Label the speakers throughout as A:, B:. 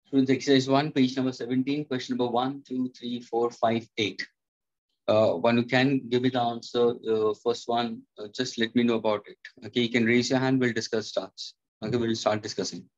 A: Students, exercise 1, page number 17, question number 1, 2, 3, 4, 5, 8. One who can give me the answer, first one, just let me know about it. Okay, you can raise your hand, we'll discuss starts. Okay, we'll start discussing.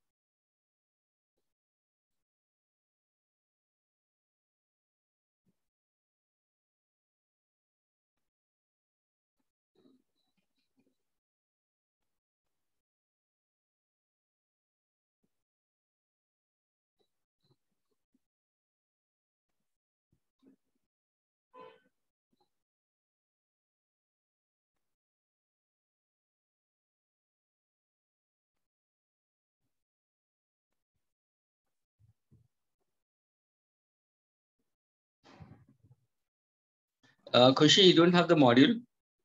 A: Khushi, you don't have the module?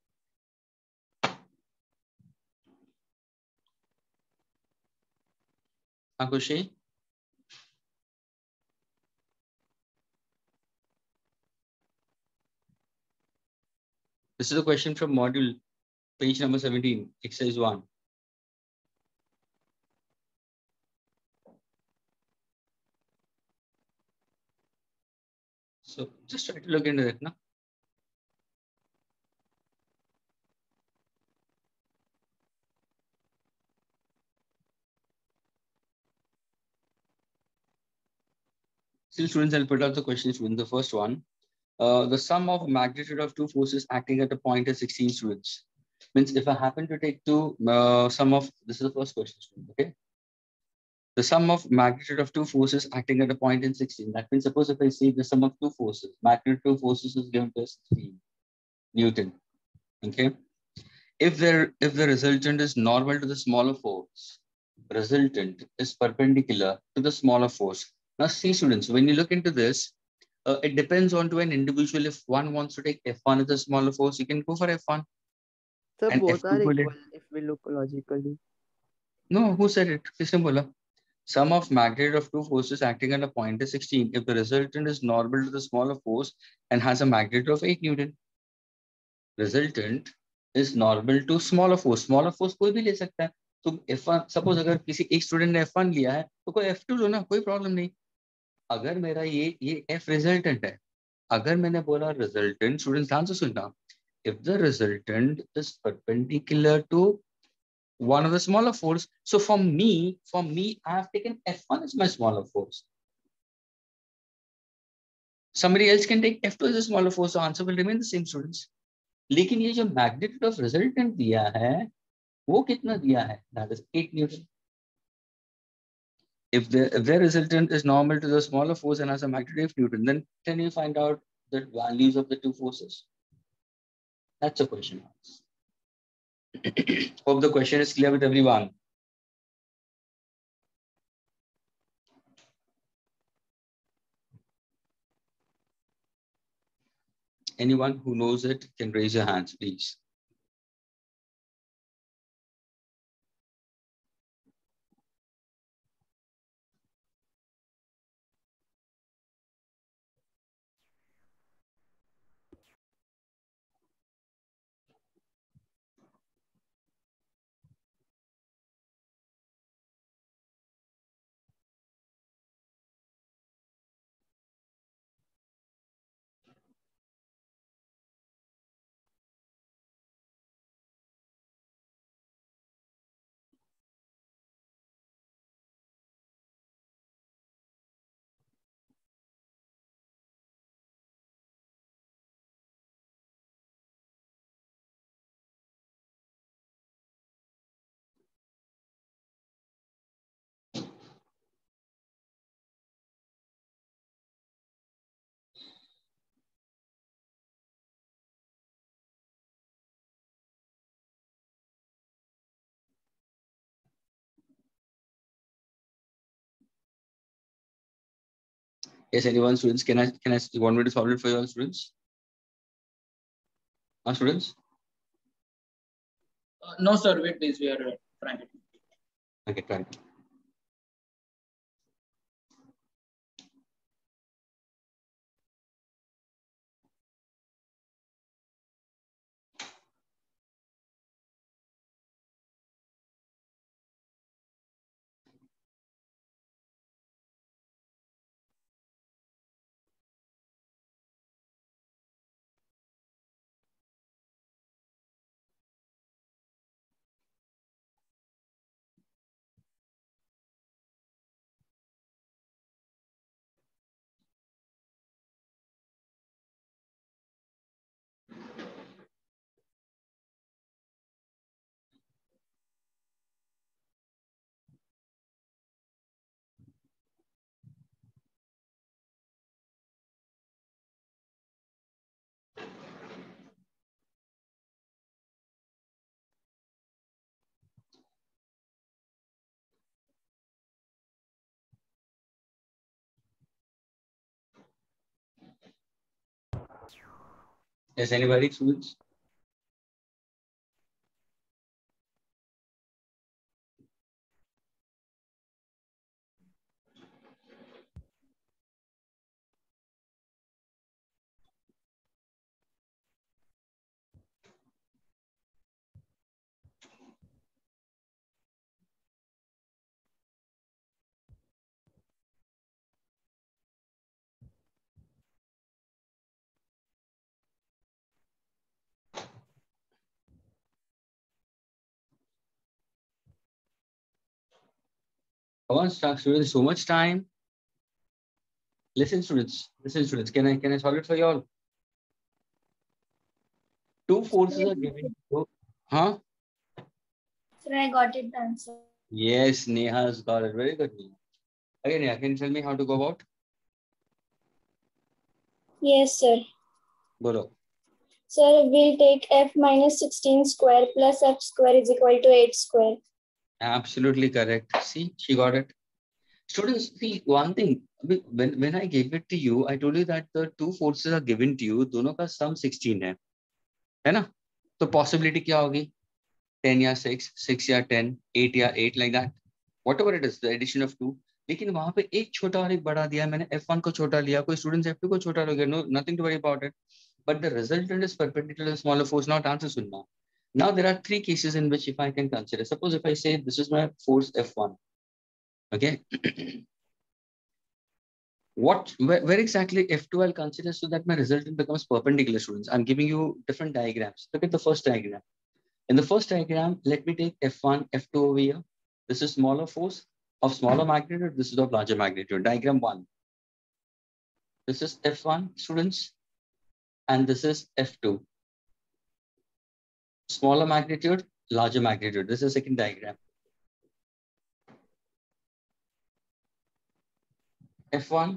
A: Khushi? This is a question from module, page number 17, exercise 1. So just try to look into it now. Still, students, I'll put out the questions in the first one. The sum of magnitude of two forces acting at a point is 16 students. Means if I happen to take sum of, this is the first question, student, okay? The sum of magnitude of two forces acting at a point in 16. That means suppose if I say the sum of two forces, magnitude of two forces is given to us 16 Newton, okay? If the resultant is normal to the smaller force, resultant is perpendicular to the smaller force. Now see students, when you look into this, it depends on to an individual. If one wants to take F1 as a smaller force, you can go for F1.
B: So
A: And
B: both
A: F2
B: are
A: will.
B: equal if we look logically.
A: No, who said it? Kisne bola? Sum of magnitude of two forces acting at a point is 16 if the resultant is normal to the smaller force and has a magnitude of 8 Newton. Resultant is normal to smaller force. Smaller force कोई भी ले सकता है. तो F1 suppose अगर किसी एक student ने F1 लिया है तो कोई F2 लो ना, कोई प्रॉब्लम नहीं. अगर मेरा ये F रिजल्टेंट है, अगर मैंने बोला रिजल्टेंट, स्टूडेंट ध्यान से सुनना, if the resultant is perpendicular to one of the smaller force, so for me, I have taken F1 as my smaller force. Somebody else can take F2 as a smaller force, so answer will remain the same, students. लेकिन ये जो magnitude of resultant दिया है, वो कितना दिया है? That is 8 Newton. If their resultant is normal to the smaller force and has a magnitude of Newton, then can you find out the values of the two forces? That's a question. Hope the question is clear with everyone. Anyone who knows it can raise your hands, please. Yes, anyone, students? Can I you want me to solve it for you all, students? Students?
C: No, sir. Wait, please. We are trying to.
A: Okay, try. Yes, anybody, students? Come on, students, so much time. Listen, students. Listen, students. Can I solve it for you all? Two forces are given. Huh?
D: Sir, I got it the answer.
A: Yes, Neha's got it. Very good, Neha. Okay, Neha, can you tell me how to go about?
D: Yes, sir.
A: Bolo.
D: Sir, we'll take f minus 16 square plus f square is equal to 8 square.
A: Absolutely correct. See, she got it. Students, see one thing. When I gave it to you, I told you that the two forces are given to you. दोनों का sum 16 है ना? तो possibility क्या होगी? 10 या 6, 6 या 10, 8 या 8 like that. Whatever it is, the addition of 2. लेकिन वहां पे एक छोटा और एक बड़ा दिया, मैंने f1 को छोटा लिया, कोई स्टूडेंट्स f2 को छोटा लोगे, no nothing to worry about it. But the resultant is perpendicular to smaller force. Now answer सुनना. Now there are three cases in which if I can consider. Suppose if I say this is my force f1, okay. Where exactly f2 I'll consider so that my resultant becomes perpendicular, students. I'm giving you different diagrams. Look at the first diagram. In the first diagram, let me take f1, f2 over here. This is smaller force of smaller magnitude. This is of larger magnitude. Diagram 1. This is f1, students, and this is f2. Smaller magnitude, larger magnitude. This is the second diagram. F1,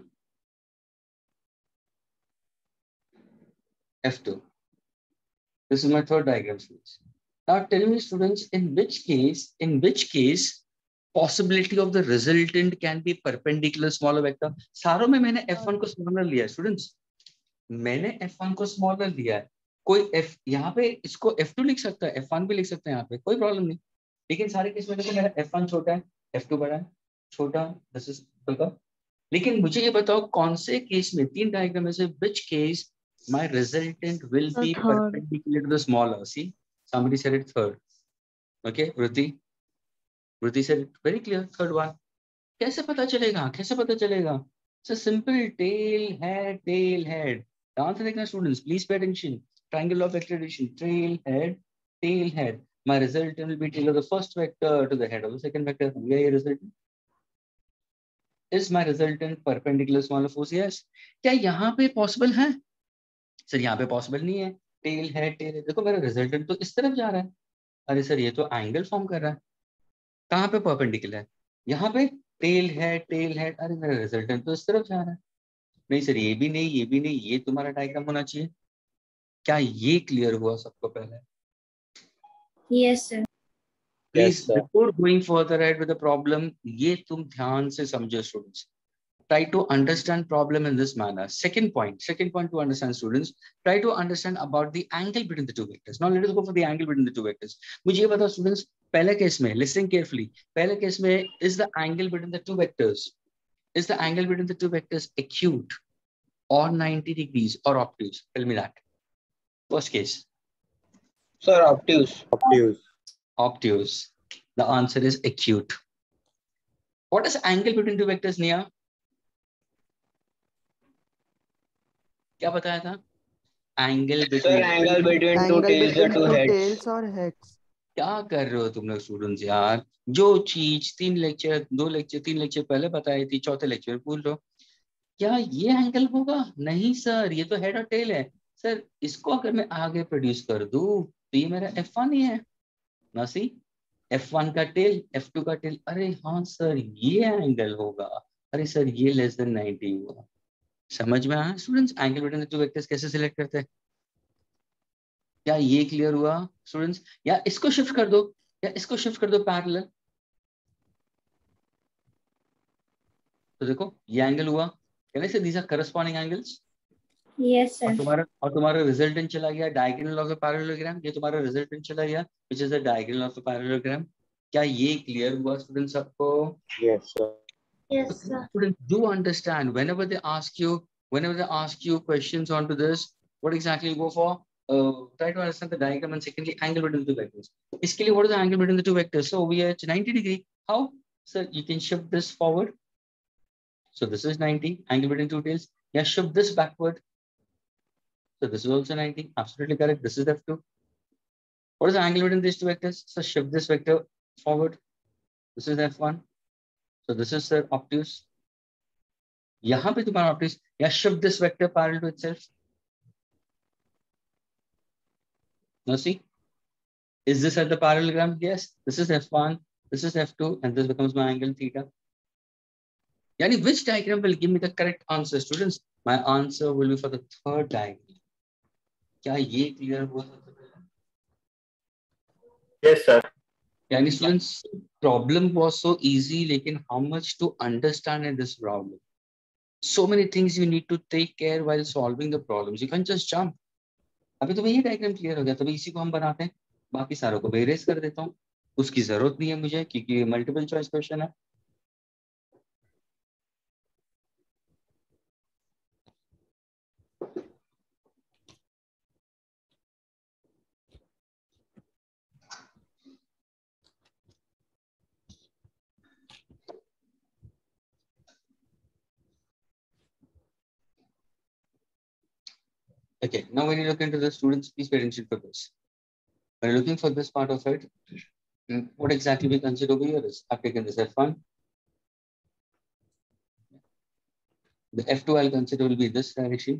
A: F2. This is my third diagram, students. Now tell me, students, in which case possibility of the resultant can be perpendicular smaller vector? सारों में मैंने f1 को smaller लिया है, students. मैंने f1 को smaller लिया है. कोई f यहाँ पे इसको f2 लिख सकता है, f1 भी लिख सकते हैं यहाँ पे, कोई प्रॉब्लम नहीं. लेकिन सारे केस में देखो मेरा f1 छोटा है, f2 बड़ा है, छोटा, this is बड़ा. लेकिन मुझे ये बताओ कौन से केस में, तीन डायग्राम में से which case my resultant will be perpendicular to the smaller? See, somebody said it third. Okay, Vruti said it very clear, third one. कैसे पता चलेगा? कैसे पता चलेगा? It's a simple tail head, tail head. The answer देखना students, please pay attention. Triangle of acceleration, tail head. My resultant will be tail of the first vector to the head of the second vector. ये resultant. Is my resultant perpendicular smaller force? Yes. क्या यहाँ पे possible है? Sir यहाँ पे possible नहीं है. Tail head. देखो मेरा resultant तो इस तरफ जा रहा है. अरे सर ये तो angle form कर रहा है. कहाँ पे perpendicular है? यहाँ पे tail head. अरे मेरा resultant तो इस तरफ जा रहा है. नहीं सर ये भी नहीं, ये तुम्हारा डायग्राम होना चाहिए. क्या ये क्लियर हुआ सबको पहले?
D: Yes, sir.
A: Please,
E: Yes, sir.
A: before going further ahead with the problem, ये तुम ध्यान से समझो students. Try to understand problem in this manner. Second point to understand, students, try to understand about the angle between the two vectors. Now let us go for the angle between the two vectors. मुझे ये बताओ students, पहले case में, listen carefully, पहले case में is the angle between the two vectors acute or 90 degrees or obtuse? Tell me that. First case.
E: Sir, obtuse.
A: Obtuse. The answer is acute. What is angle between two vectors, Nia? क्या बताया था? Angle
E: Sir,
A: between.
E: angle between two tails or two heads.
B: tails or heads.
A: क्या कर रहे हो तुम लोग students यार? जो चीज 3 लेक्चर 2 लेक्चर 3 लेक्चर पहले बताई थी, चौथे लेक्चर में भूल रहे हो. क्या ये एंगल होगा? नहीं सर, ये तो हेड और टेल है. सर इसको अगर मैं आगे प्रोड्यूस कर दूं तो ये मेरा f1 ही है ना. सी f1 का टेल, f2 का टेल. अरे हाँ सर ये एंगल होगा. अरे सर ये लेस देन 90 हुआ. समझ में आया students? Angle between the two vectors कैसे सिलेक्ट करते हैं? क्या ये क्लियर हुआ स्टूडेंट्स? या इसको शिफ्ट कर दो, पैरेलल. तो देखो ये एंगल हुआ. Can I say these are corresponding angles?
D: Yes, sir.
A: और तुम्हारा रिजल्टेंट चला गया डायगोनल ऑफ द पैरेललोग्राम, ये तुम्हारा रिजल्टेंट चला गया which is the diagonal of the parallelogram. क्या ये क्लियर हुआ स्टूडेंट्स सबको?
E: Yes, sir.
D: Yes, sir.
A: Students do understand whenever they ask you questions onto this, what exactly you go for? Try to understand the diagram and secondly angle between the two vectors. Basically, what is the angle between the two vectors? So we are at 90 degree. How? Sir, you can shift this forward. So this is 90, angle between two tails. Yeah, shift this backward. So this is also 90. Absolutely correct. This is F2. What is the angle between these two vectors? So shift this vector forward. This is F1. So this is obtuse. यहाँ पे तुम्हारा obtuse. Yeah, shift this vector parallel to itself. Now see, is this at the parallelogram? Yes. This is F1. This is F2, and this becomes my angle theta. Yani which diagram will give me the correct answer, students? My answer will be for the third diagram. क्या ये clear हुआ?
E: Yes, sir.
A: Yani students, problem was so easy, लेकिन how much to understand in this problem? So many things you need to take care while solving the problems. You can't just jump. अभी तो ये diagram clear हो गया, तभी इसी को हम बनाते हैं, बाकी सारों को बेरेज कर देता हूँ, उसकी जरूरत नहीं है मुझे क्योंकि मल्टीपल चॉइस क्वेश्चन है। Okay, now when you look into the students, please pay attention for this. When you're looking for this part of it, what exactly we consider over here is, I've taken this F1. The F2 I'll consider will be this direction.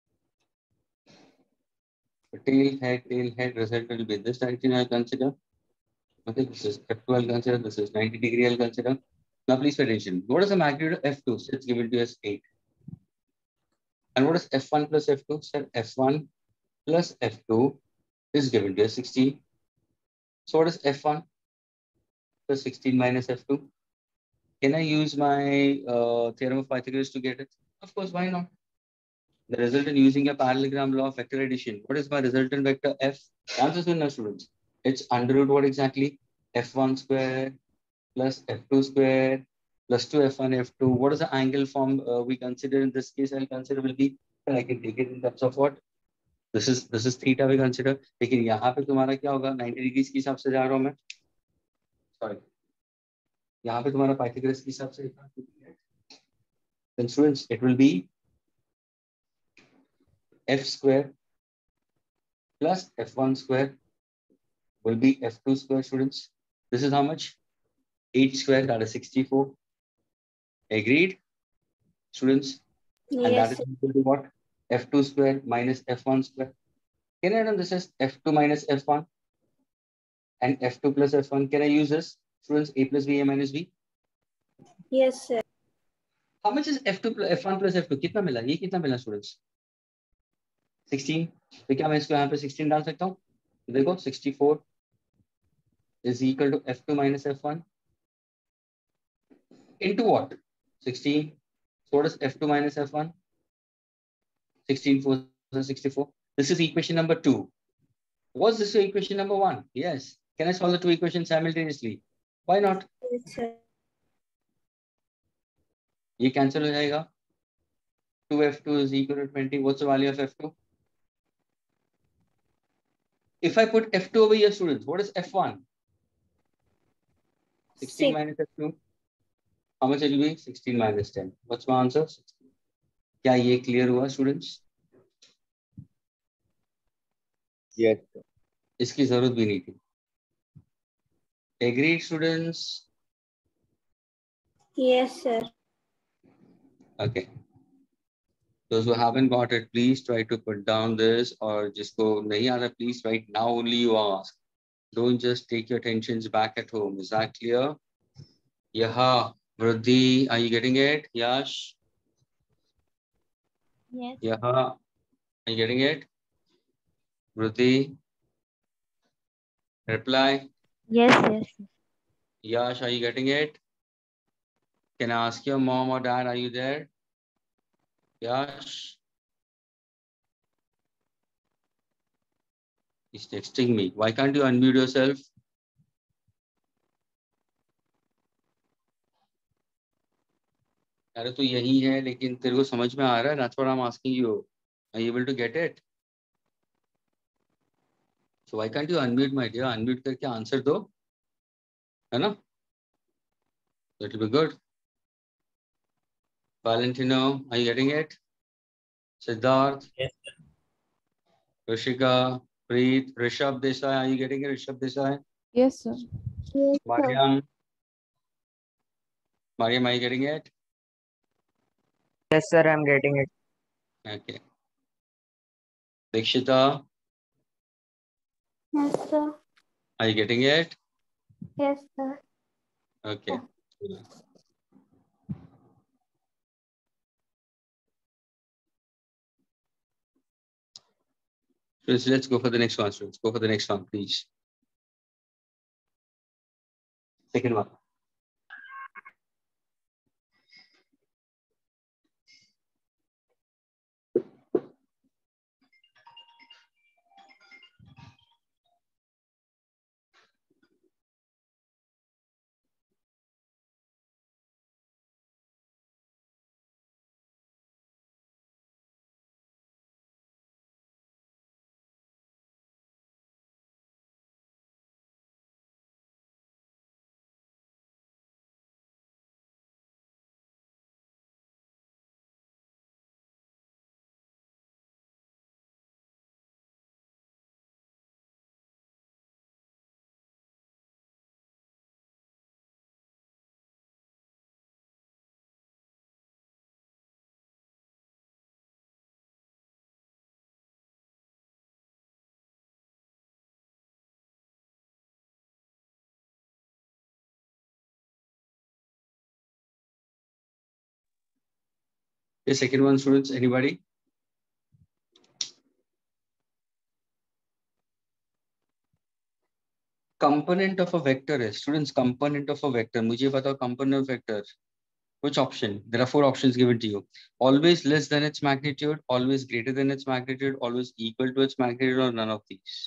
A: The tail head result will be this direction I'll consider. Okay, this is F2 I'll consider, this is 90 degree I'll consider. Now please pay attention. What is the magnitude of F2? So it's given to us 8. And what is F1 plus F2? So F1 plus F2 is given to us 16. So what is F1 plus 16 minus F2? Can I use my theorem of Pythagoras to get it? Of course, why not? The resultant using a parallelogram law of vector addition. What is my resultant vector F? Answers in now, students. It's under root what exactly? F1 square plus F2 square plus 2F1 F2. What is the angle form we consider in this case? I'll consider will be, I can take it in terms of what? This is theta we consider. लेकिन यहाँ पे तुम्हारा क्या होगा? 90 degrees के हिसाब से जा रहा हूँ मैं. Sorry. यहाँ पे तुम्हारा Pythagoras के हिसाब से. Then students, it will be F square plus F1 square will be F2 square, students. This is how much? 8 square, that is 64. Agreed, students?
D: Yes.
A: And that is equal to what? F2 square minus F1 square. Can I run this as F2 minus F1 and F2 plus F1? Can I use this? Students, A plus B, A minus B?
D: Yes, sir.
A: How much is F2 plus F1 plus F2? कितना मिला? ये कितना मिला, students? 16. तो क्या मैं इसको यहाँ पे 16 डाल सकता हूँ? देखो 64 is equal to F2 minus F1 into what? 16. So what is F2 minus F1? 16 4 64. This is equation number 2. Was this equation number 1? Yes. Can I solve the two equations simultaneously? Why not?
D: Yes, sir.
A: ये cancel हो जाएगा. 2F2 is equal to 20. What's the value of F2? If I put F2 over here, students, what is F1? 16 minus F2. How much it will be? 16 minus 10. What's my answer? 16. क्या ये clear हुआ, students?
E: Yes, sir.
A: इसकी जरूरत भी नहीं थी. Agreed, students?
D: Yes, sir.
A: Okay. Those who haven't got it, please try to put down this, or जिसको नहीं आ रहा, please write now only you ask. Don't just take your tensions back at home. Is that clear? Yeah. Vruddhi, are you getting it? Yash?
D: Yes.
A: Yeah. Are you getting it? Vruddhi? Reply.
B: Yes, yes.
A: Yash, are you getting it? Can I ask your mom or dad, are you there? Yash? He's texting me. Why can't you unmute yourself? अरे तो यही है, लेकिन तेरे को समझ में आ रहा है? That's what I'm asking you. Are you able to get it? So why can't you unmute, my dear? Unmute करके आंसर दो, है ना? That will be good. Valentino, are you getting it? Siddharth,
E: Yes.
A: Rishika, Preet, Rishabh Desai, are you getting it? Rishabh Desai,
B: Yes, sir.
D: Yes, sir.
A: Mariam, Mariam, are you getting it?
B: Yes, sir, I'm getting it.
A: Okay. Dikshita,
D: Yes, sir.
A: are you getting it?
D: Yes, sir.
A: Okay. So let's go for the next one. Let's go for the next one, please. Second one. The second one, students, anybody? Component of a vector is, students, component of a vector. मुझे बताओ component of vector. Which option? There are 4 options given to you. Always less than its magnitude, always greater than its magnitude, always equal to its magnitude, or none of these.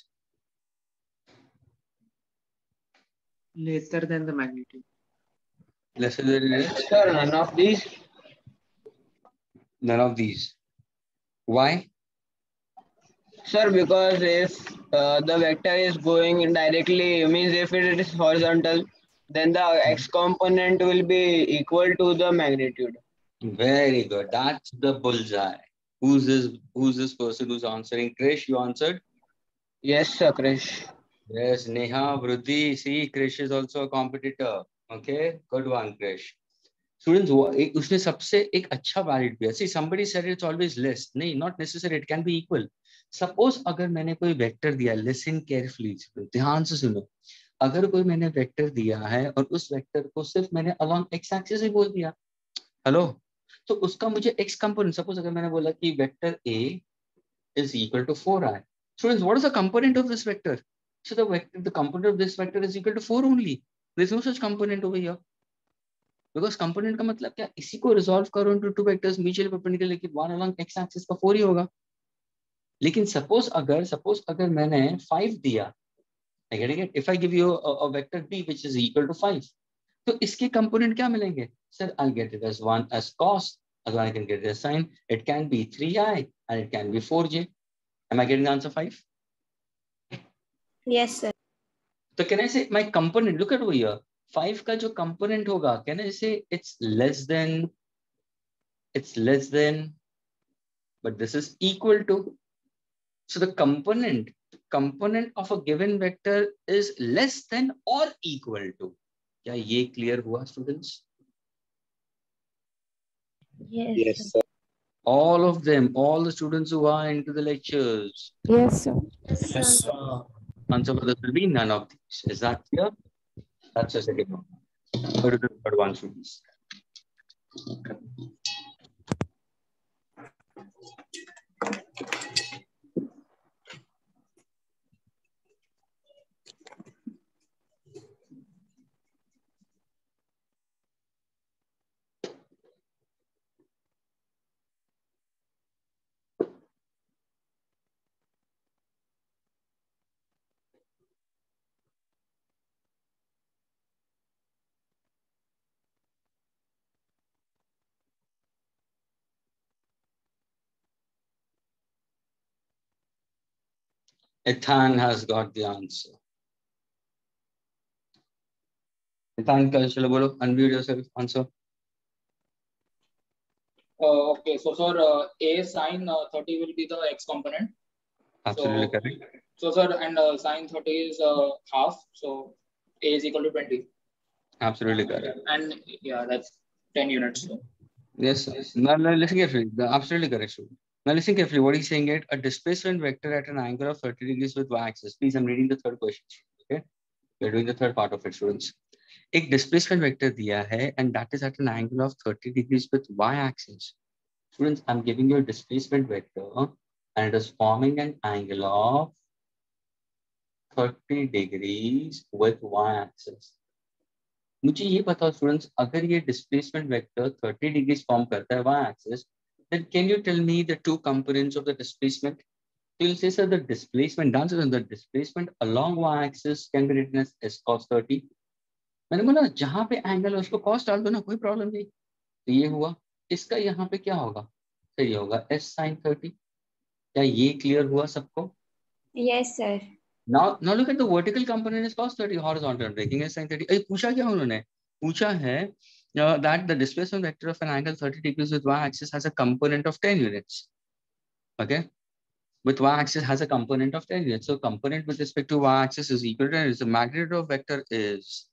C: Lesser than the magnitude.
A: Lesser than it?
C: Sir, none of these.
A: None of these. Why?
C: Sir, because if the vector is going directly, means if it is horizontal, then the x component will be equal to the magnitude.
A: Very good. That's the bullseye. Who's this person who's answering? Krish, you answered?
C: Yes, sir, Krish.
A: Yes, Neha, Vruti. See, Krish is also a competitor. Okay, good one, Krish. Students, उसने सबसे एक अच्छा valid दिया. See, somebody said it's always less. नहीं, not necessary. It can be equal. Suppose अगर मैंने कोई vector दिया, listen carefully. ध्यान से सुनो. अगर कोई मैंने vector दिया है और उस vector को सिर्फ मैंने along x axis ही बोल दिया. Hello? तो उसका मुझे x component. Suppose अगर मैंने बोला कि vector A is equal to 4i. Students, what is the component of this vector? So the component of this vector is equal to 4 only. There is no such component over here. Because component का मतलब क्या? इसी को resolve करो into two vectors mutually perpendicular, लेकिन one along x axis का 4 ही होगा. लेकिन suppose अगर मैंने 5 दिया, I get it? If I give you a vector b which is equal to 5, तो इसके component क्या मिलेंगे? Sir, I'll get it as 1 as cos. Other I can get it as sin. It can be 3i and it can be 4j. Am I getting the answer 5?
D: Yes, sir.
A: So can I say my component? Look at over here. 5 का जो component होगा, can I say it's less than, but this is equal to. So the component of a given vector is less than or equal to. क्या ये clear हुआ, students?
D: Yes,
E: Yes, sir.
A: All of them, all the students who are into the lectures.
B: Yes, sir.
D: Yes, sir.
A: Answer for this will be none of these. Is that clear? That's the second one. Go to the third one, students. Ethan has got the answer. Ethan, चलो बोलो, unmute yourself, answer.
F: Okay, so sir, a sine 30 will be the x component.
A: Absolutely
F: So,
A: correct.
F: So sir, and sine 30 is half, so a is equal to 20.
A: Absolutely correct.
F: And yeah, that's 10 units. So.
A: Yes, sir. Now listen carefully. Absolutely correct, student. Now listen carefully. What he's saying it, a displacement vector at an angle of 30 degrees with y-axis. Please, I'm reading the third question. Okay, we're doing the third part of it, students. एक displacement vector दिया है, and that is at an angle of 30 degrees with y-axis. Students, I'm giving you a displacement vector, and it is forming an angle of 30 degrees with y-axis. मुझे ये बताओ students, अगर ये displacement vector 30 degrees form करता है Y axis, then can you tell me the two components of the displacement? So you'll say, sir, the displacement, dances on the displacement along y-axis can be written as s cos 30. मैंने बोला जहां पे angle है उसको cos डाल दो ना, कोई प्रॉब्लम नहीं. तो ये हुआ, इसका यहाँ पे क्या होगा? तो ये होगा s sin 30. क्या ये क्लियर हुआ सबको?
D: Yes, sir.
A: Now look at the vertical component is cos 30, horizontal breaking is sin 30. पूछा क्या उन्होंने? पूछा है that the displacement vector of an angle 30 degrees with y-axis has a component of 10 units. Okay, with y-axis has a component of 10 units. So component with respect to y-axis is equal to 10. The magnitude of vector is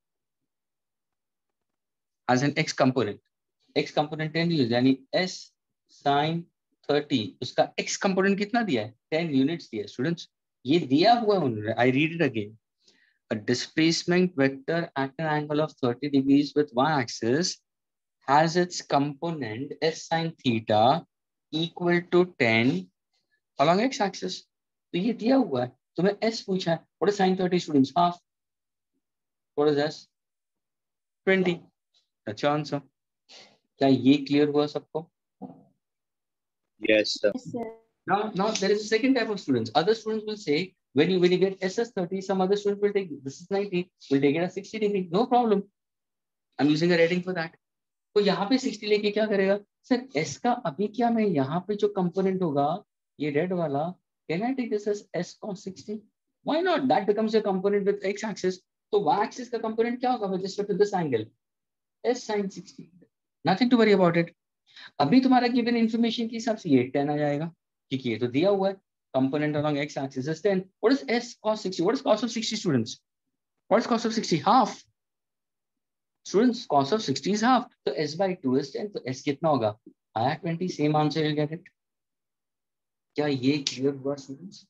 A: has an x component. X component 10 units. यानी s sin 30 उसका x component कितना दिया है? 10 units दिया है. Students, ये दिया हुआ है उन्होंने. I read it again. A displacement vector at an angle of 30 degrees with y-axis has its component s sin theta equal to 10 along x-axis. तो ये दिया हुआ है, तुम्हें s पूछा है. What is sin 30, students? Half. What is s? 20. That's your answer. क्या ये clear हुआ सबको?
E: Yes, sir.
D: Yes, sir.
A: Now there is a second type of students. Other students will say when you get SS 30, some other students will take this is 90, will take it as 60 degree. No problem. I'm using a rating for that. तो यहाँ पे 60 लेके क्या करेगा sir? S का अभी क्या, मैं यहाँ पे जो कंपोनेंट होगा ये रेड वाला, can I take this as S cos 60? Why not? That becomes a component with x axis. तो y axis का component क्या होगा with respect to this angle? S sin 60. Nothing to worry about it. अभी तुम्हारा given information के हिसाब से ये 10 आ जाएगा, क्योंकि ये तो दिया हुआ है. Component along x axis is 10. What is S cos 60? What is cos of 60, students? What is cos of 60? Half. Students, cos of 60 is half. So s by 2 is 10. तो s कितना होगा? आया 20. Same answer, you'll get it. क्या ये clear हुआ students?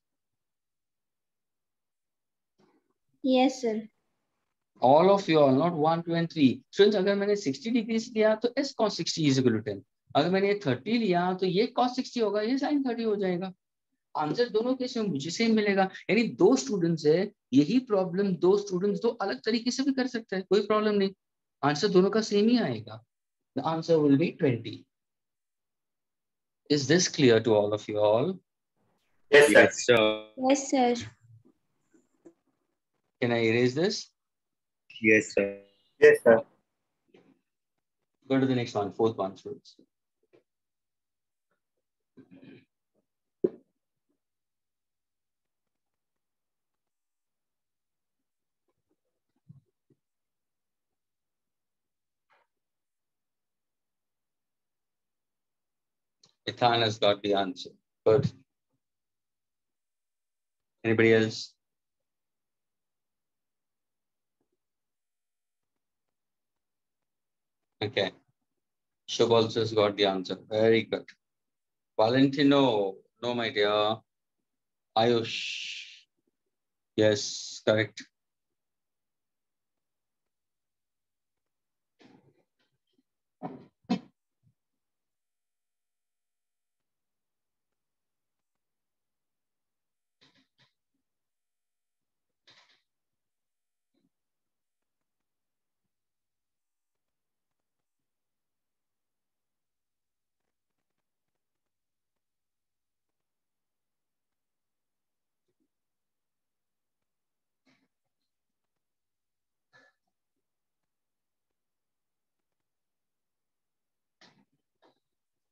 D: Yes, sir.
A: All of you all, not 1, 2 and 3. Students, अगर मैंने 60 degrees लिया तो s cos 60 is equal to 10. अगर मैंने 30 लिया तो ये cos 60 होगा, ये sin 30 हो जाएगा. आंसर दोनों केस में मुझे सेम मिलेगा. यानी दो स्टूडेंट्स है, यही प्रॉब्लम दो स्टूडेंट्स दो अलग तरीके से भी कर सकते हैं, कोई प्रॉब्लम नहीं. आंसर दोनों का सेम ही आएगा. The answer will be 20. Is this clear to all of you all?
E: Yes, sir. Yes, sir.
D: Yes, sir.
A: Can I erase this?
E: Yes, sir. Yes, sir.
A: Go to the next one, fourth one, students. Ethan has got the answer. Good. Anybody else? Okay. Shub also has got the answer. Very good. Valentino, no, my dear. Ayush. Yes, correct.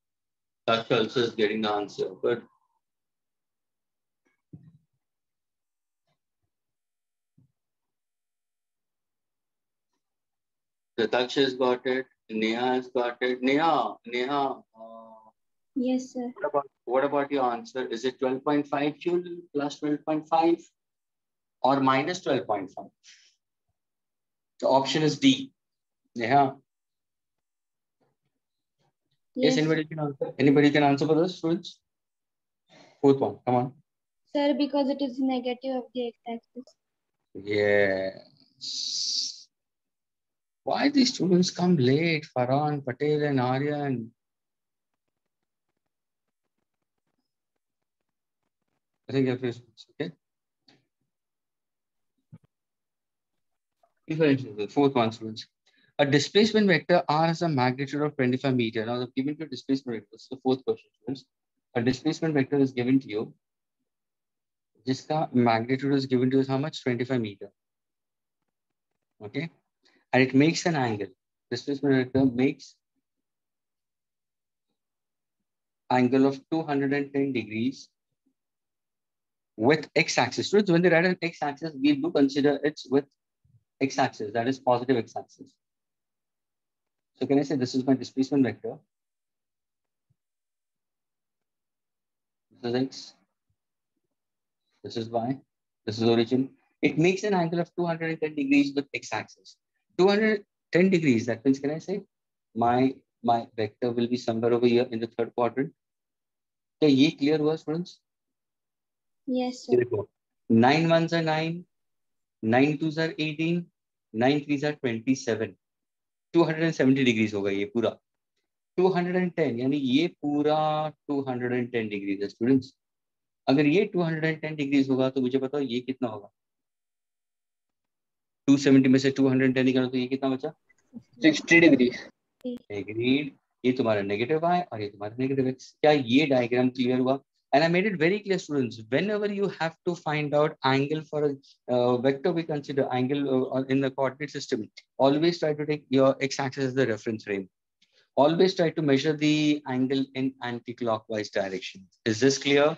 A: Daksh also is getting the answer. Good. Tataksh has got it. Neha has got it. Neha,
D: Yes, sir.
A: what about your answer? Is it 12.5 joule plus 12.5 or minus 12.5? The option is D. Neha. Yes,
D: Yes,
A: anybody can answer. Anybody can answer for this, students? Fourth one, come on.
D: sir, because it is negative of the x-axis.
A: Yes. Why these students come late? Farhan, Patel, and Aryan. I think you're okay. The fourth one, students. A displacement vector R has a magnitude of 25 meters. Now, given to displacement vector, this is the fourth question, students. A displacement vector is given to you. Jiska magnitude is given to us how much? 25 meters. Okay. And it makes an angle. Displacement vector makes angle of 210 degrees with x-axis. So when they write an x-axis, we do consider it's with x-axis, that is positive x-axis. So can I say this is my displacement vector? This is x, this is y, this is origin. It makes an angle of 210 degrees with x-axis. 210 degrees, that means can I say my vector will be somewhere over here in the third quadrant. So ye clear हुआ students?
D: Yes, sir.
A: 9 1s are 9, 9 2s are 18, 9 3s are 27. 270 degrees होगा ये पूरा. 210 यानी ये पूरा 210 degrees है students. अगर ये 210 डिग्रीज होगा तो मुझे बताओ ये कितना होगा. 270 में से 210 निकालो तो ये कितना बचा?
C: 60 degrees.
A: एग्रीड. ये तुम्हारा नेगेटिव y और ये तुम्हारा नेगेटिव x. क्या ये डायग्राम क्लियर हुआ? And I made it very clear, students. Whenever you have to find out angle for a vector, we consider angle in the coordinate system. Always try to take your x-axis as the reference frame. Always try to measure the angle in anti-clockwise direction. Is this clear?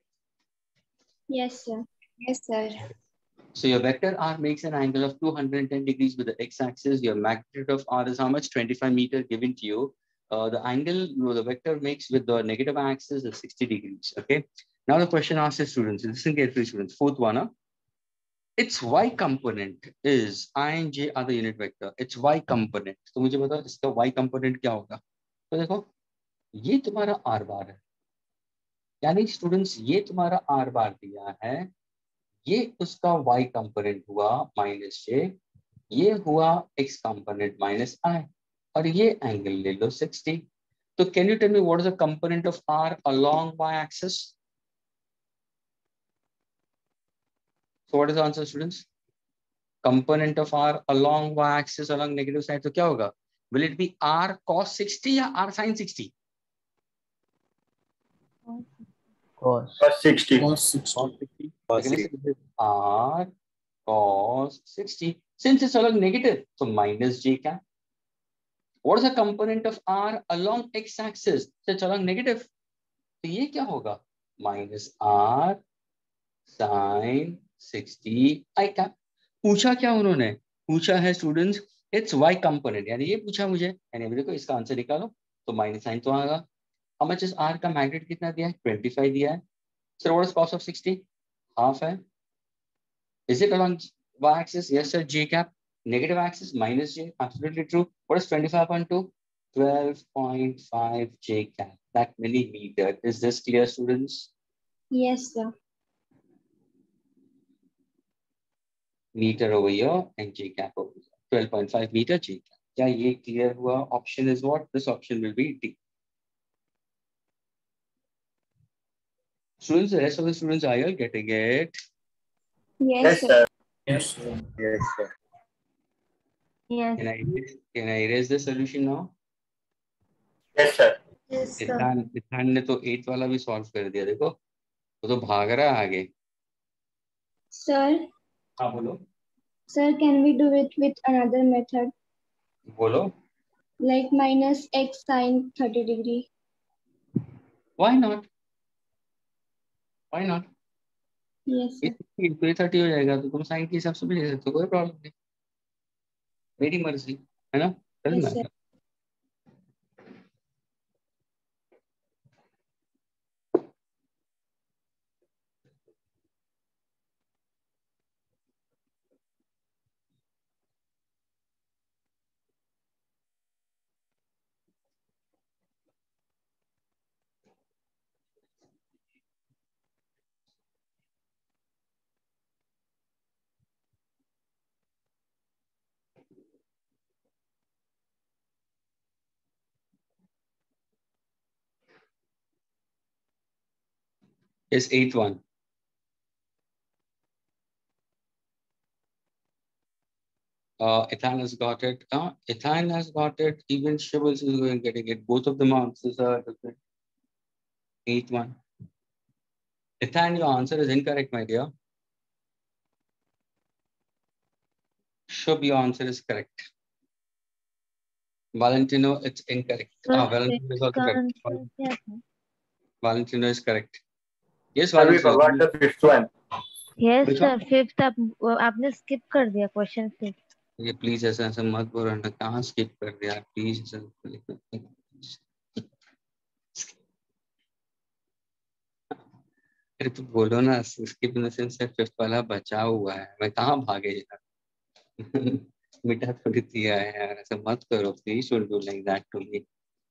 D: Yes, sir.
B: Yes, sir.
A: So your vector R makes an angle of 210 degrees with the x-axis. Your magnitude of R is how much? 25 meters given to you. The angle the vector makes with the negative axis is 60 degrees. Okay. Now the question asks the students. Listen carefully, students. Fourth one. Its y component is I and j are the unit vector. Its y component. तो मुझे बताओ इसका y component क्या होगा? तो देखो ये तुम्हारा r बार है. यानी स्टूडेंट्स ये तुम्हारा r बार दिया है. ये उसका y component हुआ minus j. ये हुआ x component minus I. और ये एंगल ले लो 60. तो can you tell me what is the component of r along y axis? So what is the answer, students? Component of r along y axis along negative side. तो क्या होगा? Will it be r cos 60 या r sin 60?
E: Cos 60.
F: Cos 60.
A: Cos 60. R cos 60. Since it's along negative, so minus j क्या? What is the component of r along x-axis? So it's along negative. तो ये क्या होगा? Minus r sin 60 I क्या? पूछा क्या उन्होंने? पूछा है स्टूडेंट्स इट्स y कंपोनेंट. यानी ये पूछा मुझे. यानी मेरे को इसका आंसर निकालो. तो माइनस साइन तो आएगा. How much is r का मैग्नीट्यूड कितना दिया है? 25 दिया है. So what is cos of 60? Half है. Is it along y axis? Yes sir. J cap. Negative axis minus j. Absolutely true. What is 25 upon 2? 12.5 j cap. That millimeter. Is this clear, students?
D: Yes, sir.
A: Meter over here and j cap over here. 12.5 meter j cap. क्या ये clear हुआ? Option is what? This option will be D. Students, the rest of the students, are you getting it?
D: Yes, sir.
F: Yes, sir.
E: Yes, sir.
B: Yes.
A: Can I erase the solution now?
E: Yes, sir.
D: Yes, sir.
A: Ethan ने तो 8 वाला भी solve कर दिया. देखो वो तो भाग रहा है आगे.
D: Sir,
A: हाँ बोलो.
D: sir, can we do it with another method?
A: बोलो.
D: Like minus x sine 30 degree.
A: Why not? Why not?
D: Yes, sir.
A: ये 30 हो जाएगा तो तुम साइन के हिसाब से भी ले सकते हो. कोई प्रॉब्लम नहीं. मेरी मर्जी. है ना? Doesn't
B: Yes, sir.
A: matter. Yes, 8-1. Ethan has got it. Ethan has got it. Even Shivels is going getting it. Both of them answers are different. 8-1. Ethan, your answer is incorrect, my dear. Shubh, your answer is correct. Valentino, it's incorrect. Valentino is also correct. Valentino is correct. Yes,
E: Sir, we
A: Valentino.
E: forgot the fifth one.
B: Yes,
A: Which
B: sir.
A: one?
B: Fifth आपने skip कर दिया question 6.
A: ये please ऐसा ऐसा मत बोलो ना, कहाँ स्किप कर दिया प्लीज। अरे तो बोलो ना, skip in the sense fifth वाला बचा हुआ है, मैं कहाँ भागे यार। मिटा थोड़ी दिया है यार, ऐसा मत करो please, don't do like that to me.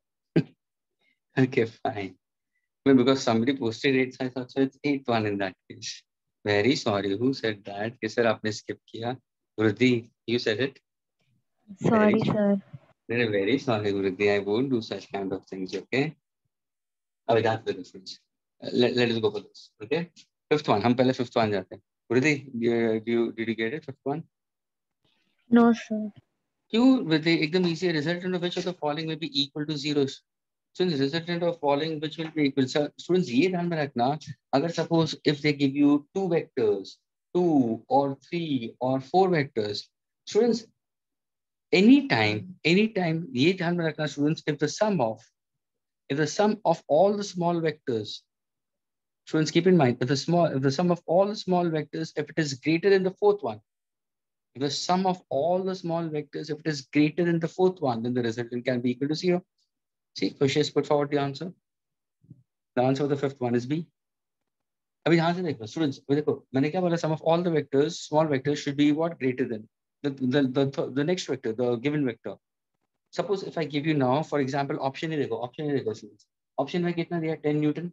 A: Okay, fine. Well, because somebody posted it, so I thought so it's 8-1 in that case. Very sorry. Who said that? Yes, sir, आपने skip किया. Vruddhi, you said it.
B: Sorry, sir.
A: Very sorry, Vruddhi. I won't do such kind of things. Okay. अभी that's the difference. Let us go for this. Okay. Fifth one. हम पहले fifth one जाते हैं. Vruddhi, did you get it? Fifth one.
B: No, sir.
A: क्यों Vruddhi? एकदम easy. Resultant of which of the following will be equal to zeros. So the resultant of following which will be equal. So students, ये ध्यान में रखना, अगर suppose if they give you two vectors, 2 or 3 or 4 vectors, students, anytime ये ध्यान में रखना students, if the sum of all the small vectors, students keep in mind, if the sum of all the small vectors, if it is greater than the fourth one, if the sum of all the small vectors, if it is greater than the fourth one, then the resultant can be equal to 0. See, Khushi has put forward the answer. The answer of the fifth one is B. अभी यहाँ से देखो students, देखो मैंने क्या बोला, sum of all the vectors, small vectors should be what, greater than the next vector, the given vector. Suppose if I give you now, for example, option A देखो students, option में कितना दिया, 10 Newton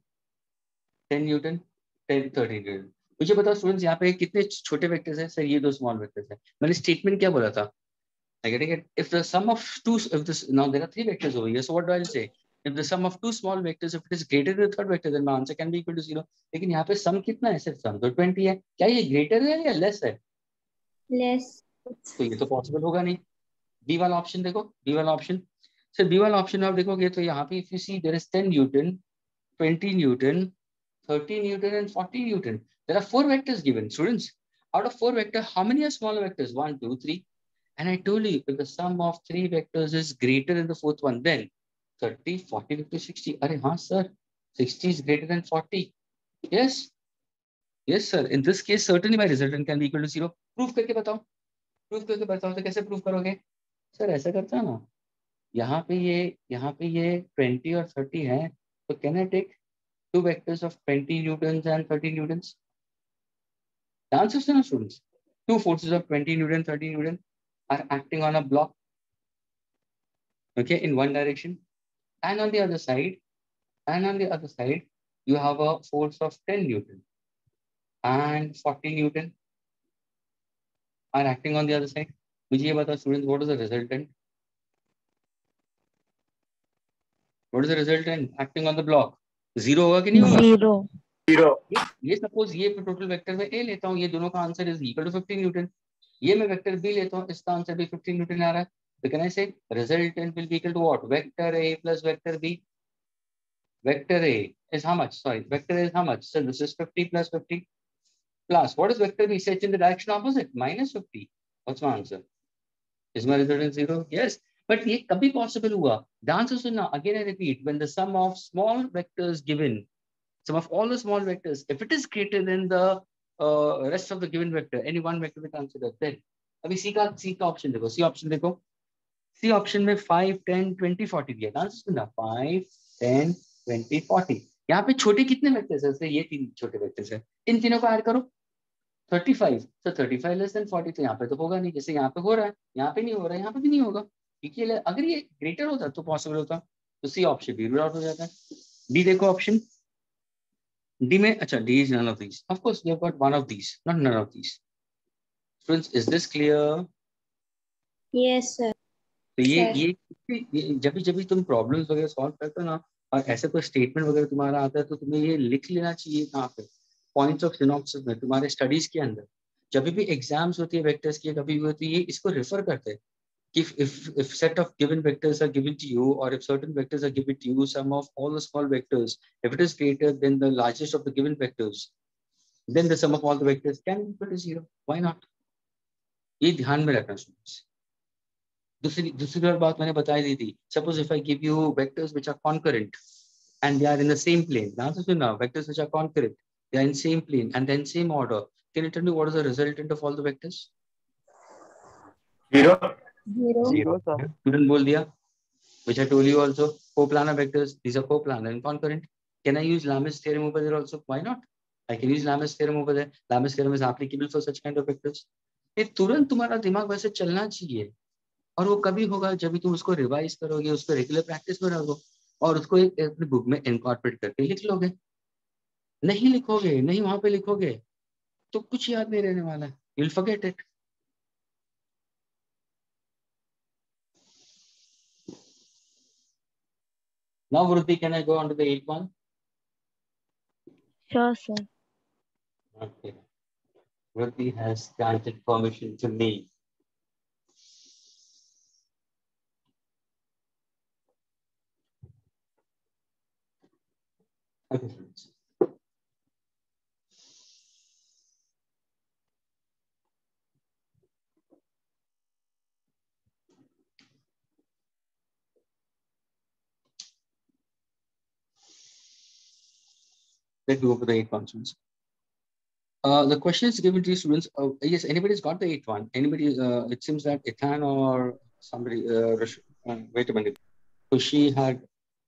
A: 10 13 Newton. मुझे बताओ students, यहाँ पे कितने छोटे वेक्टर्स हैं? सर ये दो स्मॉल वेक्टर्स हैं। मैंने स्टेटमेंट क्या बोला था? I getting it? If the sum of two, if this, now there are three vectors over here, so what do I say? If the sum of two small vectors, if it is greater than the third vector, then my answer can be equal to 0. लेकिन यहाँ पे sum कितना है? सिर्फ sum तो 20 है। क्या ये greater है या less है?
D: Less.
A: तो ये तो possible होगा नहीं। B वाला ऑप्शन देखो, B वाला ऑप्शन, सर B वाला ऑप्शन आप देखोगे तो यहाँ पे if you see there is 10 Newton, 20 Newton, 30 Newton and 40 Newton. There are 4 vectors given, students. Out of 4 vectors, how many are smaller vectors? 1, 2, 3. And I told you, if the sum of 3 vectors is greater than the fourth one, then 30, 40, 50, 60. Arey, हाँ sir, 60 is greater than 40. Yes, yes sir. In this case, certainly my resultant can be equal to 0. Proof करके बताओ, proof करके बताओ, तो कैसे proof करोगे? Sir ऐसा करता है ना, यहाँ पे ये 20 और 30 है, तो can I take two vectors of 20 newtons and 30 newtons? The answer is no, students. Two forces of 20 Newton, 30 Newton are acting on a block, okay, in one direction, and on the other side, you have a force of 10 Newton and 40 Newton are acting on the other side. मुझे ये बताओ students, what is the resultant? What is the resultant acting on the block? 0 होगा कि नहीं होगा?
B: 0.
E: 0.
A: ये suppose ये total vector में A लेता हूँ, ये दोनों का answer is equal to 15 newton. ये मैं वेक्टर B लेता हूँ, इसका आंसर भी 15 न्यूटन आ रहा है। तो can I say resultant will be equal to what, vector A plus vector B। Vector A is how much? Sorry, vector A is how much? So this is 50 plus 50 plus. What is vector B? Set in the direction opposite, minus 50. What's my answer? Is my resultant 0? Yes. But ये कभी possible हुआ? The answer is now. Again I repeat, when the sum of small vectors given, sum of all the small vectors, if it is greater than the rest of the given vector, any one vector we consider, then अभी C का option देखो, C option देखो, C option में 5, 10, 20, 40 दिया था, सुना 5, 10, 20, 40। यहाँ पे छोटे कितने वेक्टर्स है? ये 3 छोटे वेक्टर्स है, इन तीनों को ऐड करो 35। तो 35 लेस देन 40 तो यहाँ पे तो होगा नहीं, जैसे यहाँ पे हो रहा है, यहाँ पे नहीं हो रहा है, यहाँ पे भी नहीं होगा, क्योंकि अगर ये ग्रेटर होता तो पॉसिबल होता। तो सी ऑप्शन भी रूल आउट हो जाता है। डी देखो ऑप्शन डी में, अच्छा D is none of these, of course we have got one of these, not none of these. Students, is this clear?
D: Yes, sir.
A: तो
D: Sir.
A: ये जब भी तुम प्रॉब्लम्स वगैरह सॉल्व करते हो ना, और ऐसे कोई स्टेटमेंट वगैरह तुम्हारा आता है, तो तुम्हें ये लिख लेना चाहिए कहाँ पे, पॉइंट्स ऑफ सिनॉप्सिस में, तुम्हारे स्टडीज के अंदर। जब भी एग्जाम्स होती है वेक्टर्स की, कभी भी होती है, इसको रेफर करते हैं कि if set of given vectors are given to you, or if certain vectors are given to you, sum of all the small vectors, if it is greater than the largest of the given vectors, then the sum of all the vectors can be equal to 0. Why not? ये ध्यान में रखना students. दूसरी बात मैंने बताई दी थी, suppose if I give you vectors which are concurrent and they are in the same plane. Now to now vectors which are concurrent, they are in same plane and then same order. Can you tell me what is the resultant of all the vectors?
E: 0.
B: 0.
A: Student बोल दिया, which I told you also, coplanar vectors, these are coplanar and concurrent. Can I use Lam's theorem over there also? Why not? I can use Lam's theorem over there. Lam's theorem is applicable for such kind of vectors. ये तुरंत तुम्हारा दिमाग वैसे चलना चाहिए, और वो कभी होगा जब भी तुम उसको रिवाइज करोगे, उसको रेगुलर प्रैक्टिस में रहोगे, और उसको एक अपने बुक में इनकॉर्पोरेट करके लिख लोगे। नहीं लिखोगे, नहीं वहां पे लिखोगे, तो कुछ याद नहीं रहने वाला है, you'll forget it. Now Vruti, can I go on to the 8th one?
B: Sure, sir.
A: Okay. Vruti has granted permission to me. Okay, friends. Let's go for the 8th one, students. The question is given to you, students. Yes, anybody's got the 8th one. Anybody? It seems that Ethan or somebody. Wait a minute. Kushi had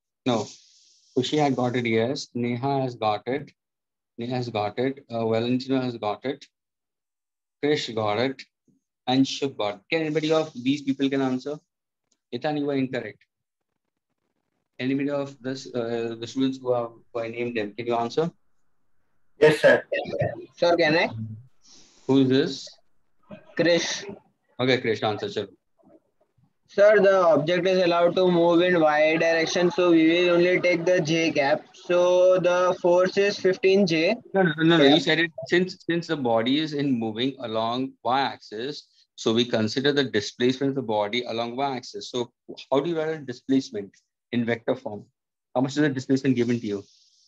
A: got it. Yes. Neha has got it. Valentino has got it. Krish got it. And Shub got it. Can anybody of these people can answer? Ethan, you were incorrect. Anybody of this the students who I named them, can you answer?
E: Yes, sir.
C: Sir, can I?
A: Who is this?
C: Krish.
A: Okay, Krish, answer. Chalo.
C: Sir, the object is allowed to move in y direction, so we will only take the j cap. So the force is 15j.
A: No. You said it since the body is moving along y-axis, so we consider the displacement of the body along y-axis. So how do you write a displacement in vector form? How much is the displacement given to you?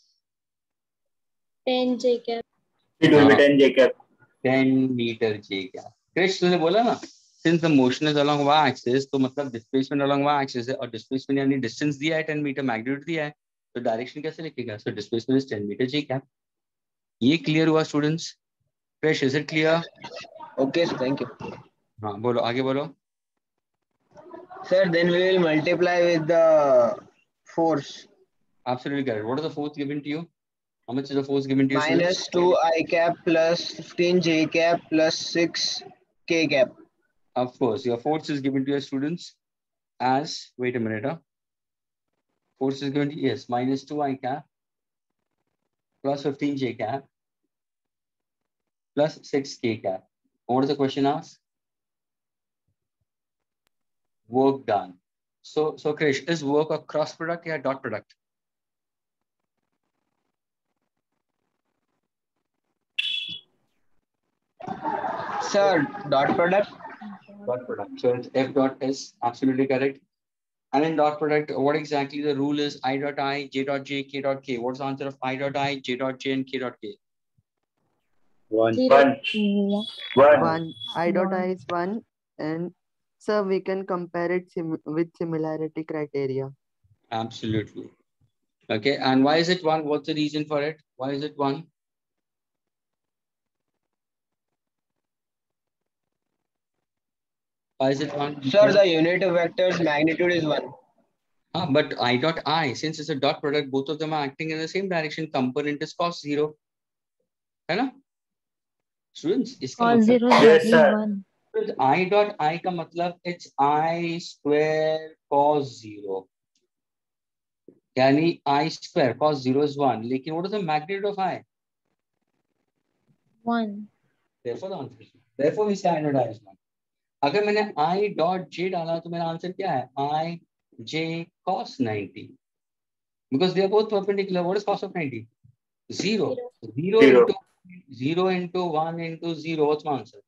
D: 10 j cap.
E: It will be 10 j cap.
A: 10 meter j cap. Krish, तूने बोला ना, since the motion is along y-axis, तो मतलब displacement along y-axis है, और displacement यानी distance दिया है 10 meter, magnitude दिया है, तो direction कैसे लिखेगा? So displacement is 10 meter j cap. ये clear हुआ students? Krish, is it clear?
C: Okay, sir, thank you.
A: हाँ बोलो, आगे बोलो.
C: Sir, then we will multiply with the force.
A: Absolutely correct. What is the force given to you? How much is the force given to you?
C: Minus 2i cap plus 15j cap plus 6k cap.
A: Of course, your force is given to your students as, wait a minute, force is given to, yes, minus 2i cap plus 15j cap plus 6k cap. What is the question asked? Work done. So Krish, is work a cross product or dot product?
C: Sir, dot product.
A: Dot product. So it's F dot S, absolutely correct. And in dot product, what exactly the rule is? I dot I, J dot J, K dot K. What's the answer of I dot I, J dot J, and K dot K?
E: 1.
G: I dot I is 1, and sir, we can compare it with similarity criteria.
A: Absolutely. Okay, and why is it 1? What's the reason for it? Why is it 1? Why is it 1?
C: Sir, the unit vector's magnitude is 1.
A: But I dot I, since it's a dot product, both of them are acting in the same direction. Component is cos 0. है ना? Students, इसका
B: Cos
A: मतलब
B: 0 is
E: Yes,
B: only
E: sir.
B: 1.
A: I dot I का मतलब it's I square cos 0. यानी I square cos 0 is 1. लेकिन what is the magnitude of I?
B: 1.
A: Therefore the answer is 1. Therefore we say I dot I is 1. अगर मैंने I dot J डाला तो मेरा answer क्या है? I J cos 90. Because they are both perpendicular. What is cos of 90? 0. 0
E: Zero.
A: into 0 into 1 into 0. What's my answer?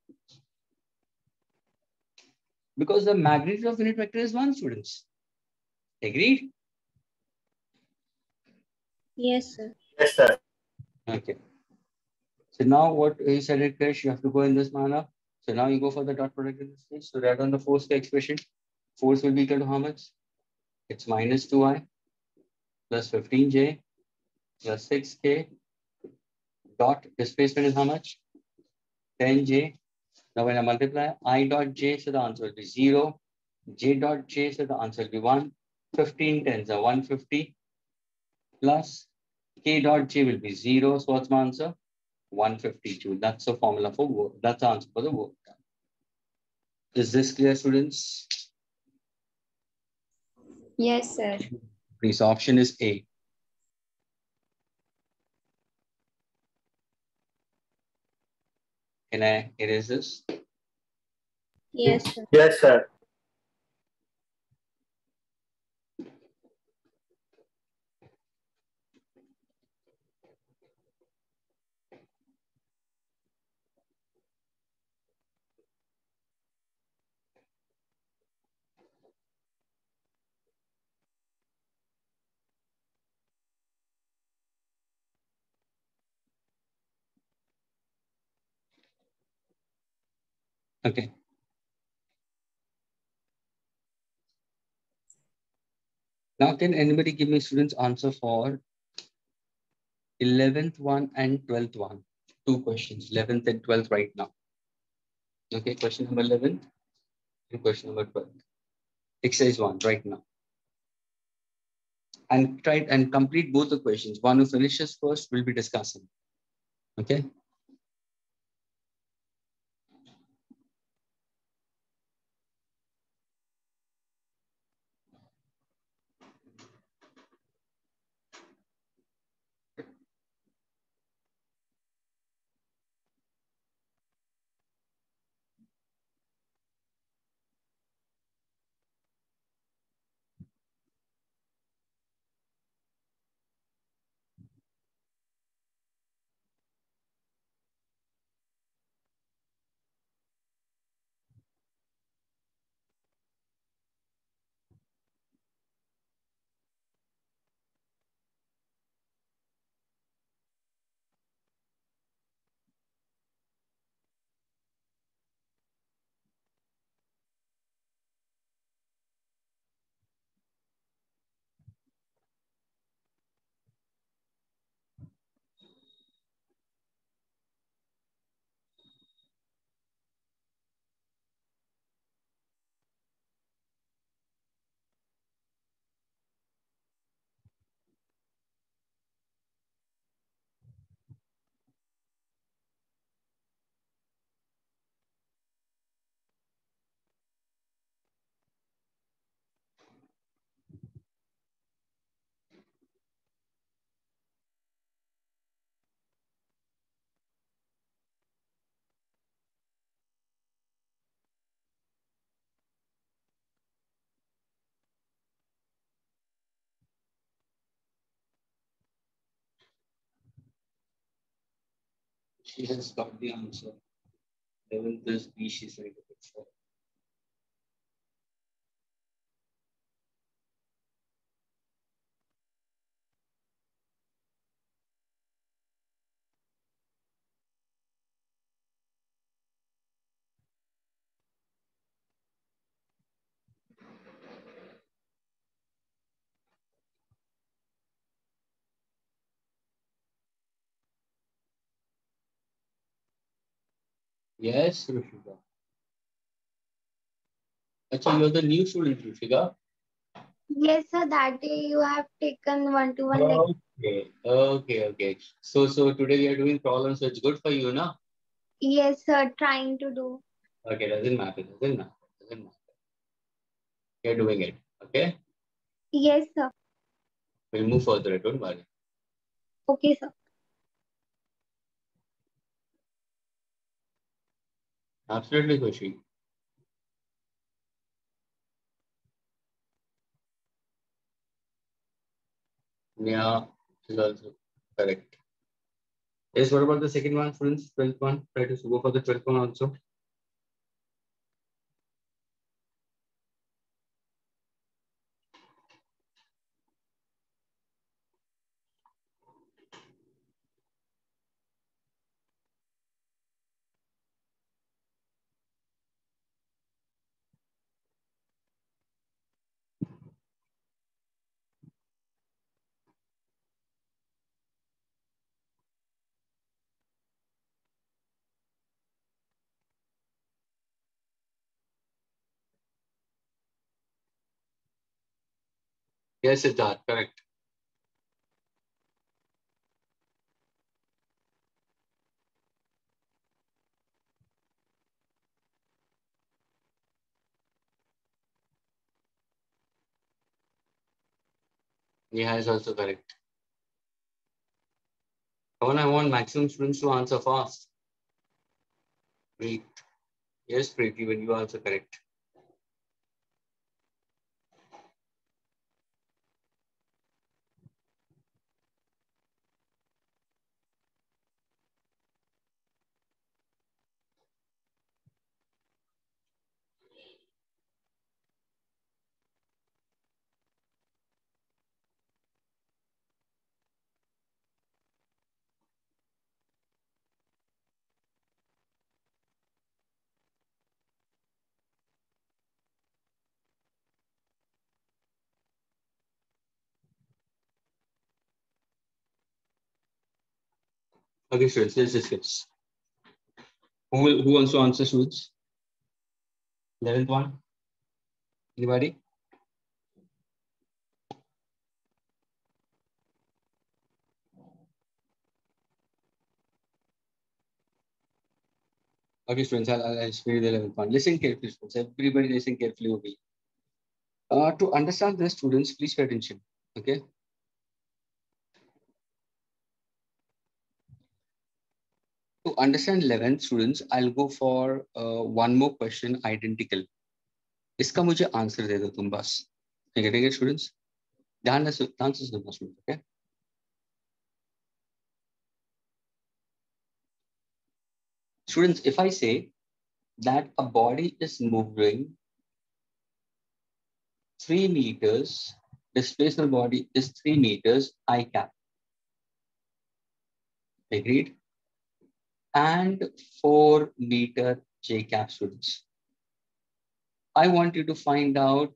A: Because the magnitude of unit vector is 1, students. Agreed?
D: Yes, sir.
E: Yes, sir.
A: Okay. So now what he said it, Krish, you have to go in this manner. So now you go for the dot product in this case. So write on the force expression. Force will be equal to how much? It's minus 2I plus 15J plus 6K. Dot displacement is how much? 10J. Now when I multiply I dot J, so the answer will be 0. J dot J, so the answer will be 1. 15 tens are 150 plus K dot J will be 0. So what's my answer? 152. That's the formula for work. That's the answer for the work done. Is this clear, students?
D: Yes, sir.
A: Please, option is A. Can I erase this?
D: Yes, sir.
E: Yes, sir.
A: Okay. Now, can anybody give me students answer for 11th one and 12th one? Two questions, 11th and 12th right now. Okay, question number 11 and question number 12. Exercise 1 right now. And try and complete both the questions. One who finishes first will be discussing. Okay. She has got the answer. 11 plus B, she said. Yes, Rushika. Acha, you're the new student, Rushika.
D: Yes, sir. That day you have taken one-to-one lecture.
A: Okay. So today we are doing problems, so it's good for you, na?
D: Yes, sir. Trying to do.
A: Okay, doesn't matter. You're doing it. Okay,
D: Yes, sir.
A: we'll move further. Don't worry.
D: Okay, sir.
A: Absolutely, Khushi. Yeah, is also correct. Yes, what about the second one, students? 12th one. Try to go for the 12th one also. Yes, Siddharth, correct. Yeah, is also correct. Kavan, I want maximum students to answer fast. Great. Yes, Preeti, even you are also correct. Okay, students, let's discuss. Who wants to answer, students? 11th one. Anybody? Okay, students, I'll explain the 11th one. Listen carefully, students. Everybody listen carefully. Okay. To understand this, students, please pay attention. Okay. To understand 11th, students, I'll go for one more question, identical. इसका मुझे answer दे दो तुम बस. You getting it, students? ध्यान से सुनना, students. Okay. Students, if I say that a body is moving 3 meters, displacement body is 3 meters, I cap. Agreed? And 4 meter J cap, students. I want you to find out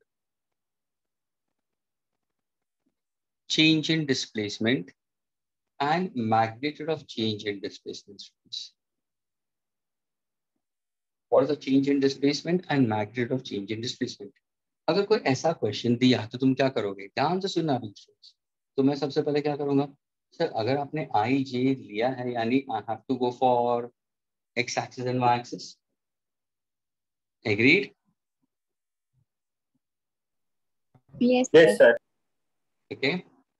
A: change in displacement and magnitude of change in displacement, students. What is the change in displacement and magnitude of change in displacement? अगर कोई ऐसा question दिया तो तुम क्या करोगे? ध्यान से सुनना भी, स्टूडेंट्स. तो मैं सबसे पहले क्या करूंगा? सर, अगर आपने आई जे लिया है, यानी I have to go for X axis and Y axis. Agreed?
D: Yes,
E: Yes,
D: sir.
E: sir.
A: Okay.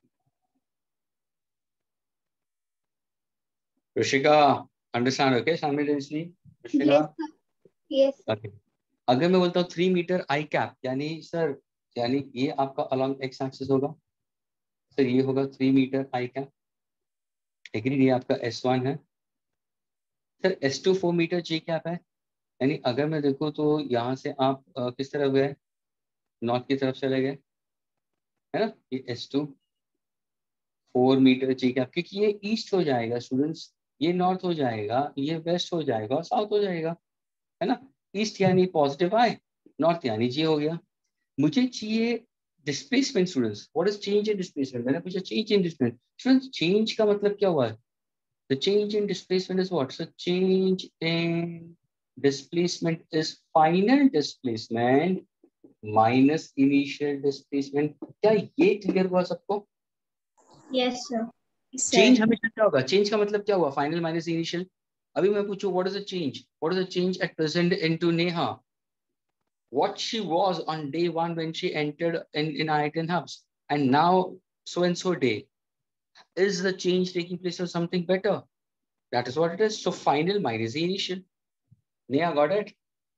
A: Rushika, understand? Okay, simultaneously. Rushika.
D: Yes, sir. Yes.
A: Okay. अगर मैं बोलता हूँ 3 मीटर आई कैप, यानी सर, यानी ये आपका अलॉन्ग एक्स एक्सिस होगा. Sir, ये होगा 3 मीटर आई कैप. एग्रीड? ये आपका S1 है. सर, S2 4 मीटर जी कैप है. यानी अगर मैं देखूँ तो यहाँ से आप किस तरफ गए? नॉर्थ की तरफ चले गए, है ना? ये S2 4 मीटर जी कैप, क्योंकि ये ईस्ट हो जाएगा स्टूडेंट्स, ये नॉर्थ हो जाएगा, ये वेस्ट हो जाएगा और साउथ हो जाएगा, है ना? ईस्ट यानी पॉजिटिव आई, नॉर्थ यानी जी हो गया. मुझे चाहिए displacement, students. What is change in displacement? मैंने पूछा change in displacement. Students, change का मतलब क्या हुआ है? The change in displacement is what? So change in displacement is final displacement minus initial displacement. क्या ये क्लियर हुआ सबको?
D: Yes, sir.
A: चेंज हमेशा क्या होगा? चेंज का मतलब क्या हुआ? Final minus initial. अभी मैं पूछूं what is the change? What is the change at present into Neha? What she was on day 1 when she entered in IITN Hubs, and now so and so day. Is the change taking place or something better? That is what it is. So final minus the initial. Neha, got it?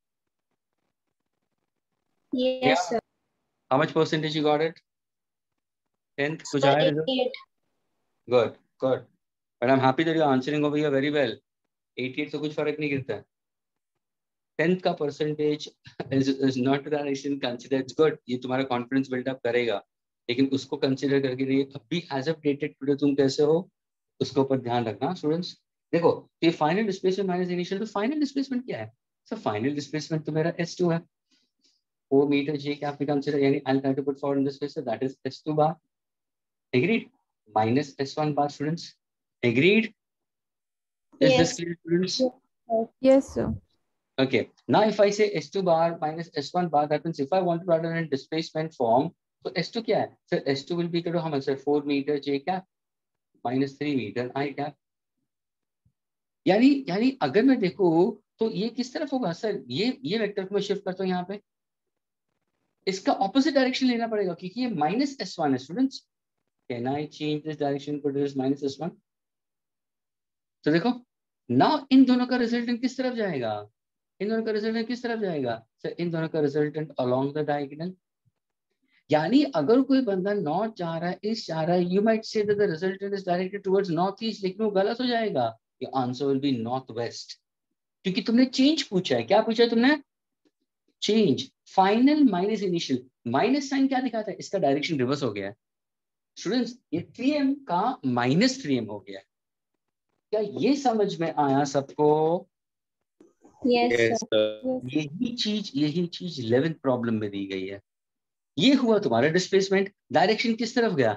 D: Yes,
A: Yeah.
D: sir.
A: How much percentage you got it? 10th? कुछ
D: Sir,
A: आया result?
D: 88.
A: Good, good. But I'm happy that you're answering over here very well. 88 तो कुछ फर्क नहीं गिरता है. 10th का percentage is not to that extent considered. It's good. ये तुम्हारा confidence build up करेगा. लेकिन उसको consider करके नहीं, अभी as of dated today तुम कैसे हो उसके ऊपर ध्यान रखना स्टूडेंट्स। देखो ये फाइनल डिस्प्लेसमेंट माइनस इनिशियल, तो फाइनल डिस्प्लेसमेंट क्या है? सर फाइनल डिस्प्लेसमेंट तो मेरा S2 है, 4 meter J cap we consider, यानी I'll try to put forward in this space, so that is S2 bar. Agreed? Minus S1 bar, students. Agreed? Is this
D: Yes.
A: clear, students?
B: Yes, sir.
A: Okay. Now if I say S2 bar minus S1 bar, that means if I want to write it in displacement form, so S2 क्या है? So S2 will be equal to how much? 4 meter J cap minus 3 meter I cap. यानी अगर मैं देखूं तो ये किस तरफ होगा सर? ये वेक्टर को मैं शिफ्ट करता हूँ यहाँ पे, इसका ऑपोजिट डायरेक्शन लेना पड़ेगा क्योंकि ये माइनस S1 है students. Can I change this direction to this minus S1? तो देखो ना इन दोनों का रिजल्टेंट किस तरफ जाएगा? इन दोनों का रिजल्टेंट किस तरफ जाएगा सर? इन दोनों का रिजल्टेंट अलोंग द डायगोनल। यानी अगर कोई बंदा नॉर्थ जा रहा है, ईस्ट जा रहा है, you might say that the resultant is directed towards north east, लेकिन वो गलत हो जाएगा। Your answer will be north west, क्योंकि तुमने चेंज पूछा है। क्या पूछा है तुमने? Change. Final minus initial, minus sign क्या दिखाता है? इसका डायरेक्शन रिवर्स हो गया है स्टूडेंट्स। ये 3m का माइनस 3m हो गया। क्या ये समझ में आया सबको?
D: Yes, sir.
A: यही चीज 11th प्रॉब्लम में दी गई है। ये हुआ तुम्हारा डिस्प्लेसमेंट, डायरेक्शन किस तरफ गया?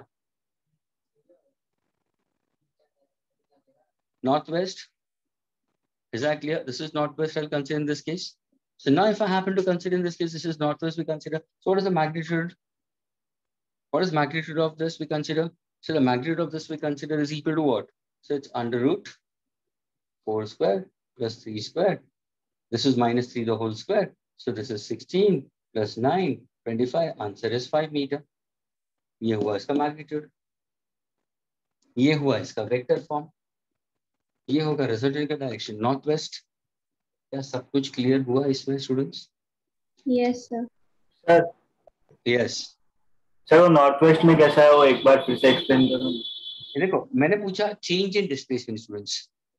A: North west. Is that clear? This is northwest I'll consider in this case. So now if I happen to consider in this case, this is northwest we consider. So what is the magnitude? What is magnitude of this we consider? So the magnitude of this we consider is equal to what? So it's under root 4 square plus 3 square. This is minus 3 the whole square. So this is 16 plus 9, 25. Answer is 5 meter. ये हुआ इसका magnitude. ये हुआ इसका vector form. ये होगा resultant का direction north west. क्या सब कुछ क्लियर हुआ इसमें students?
D: Yes, sir.
E: Sir
A: yes.
E: Sir वो नॉर्थ वेस्ट में कैसा है वो एक बार फिर से एक्सप्लेन करो।
A: देखो मैंने पूछा change in displacement students.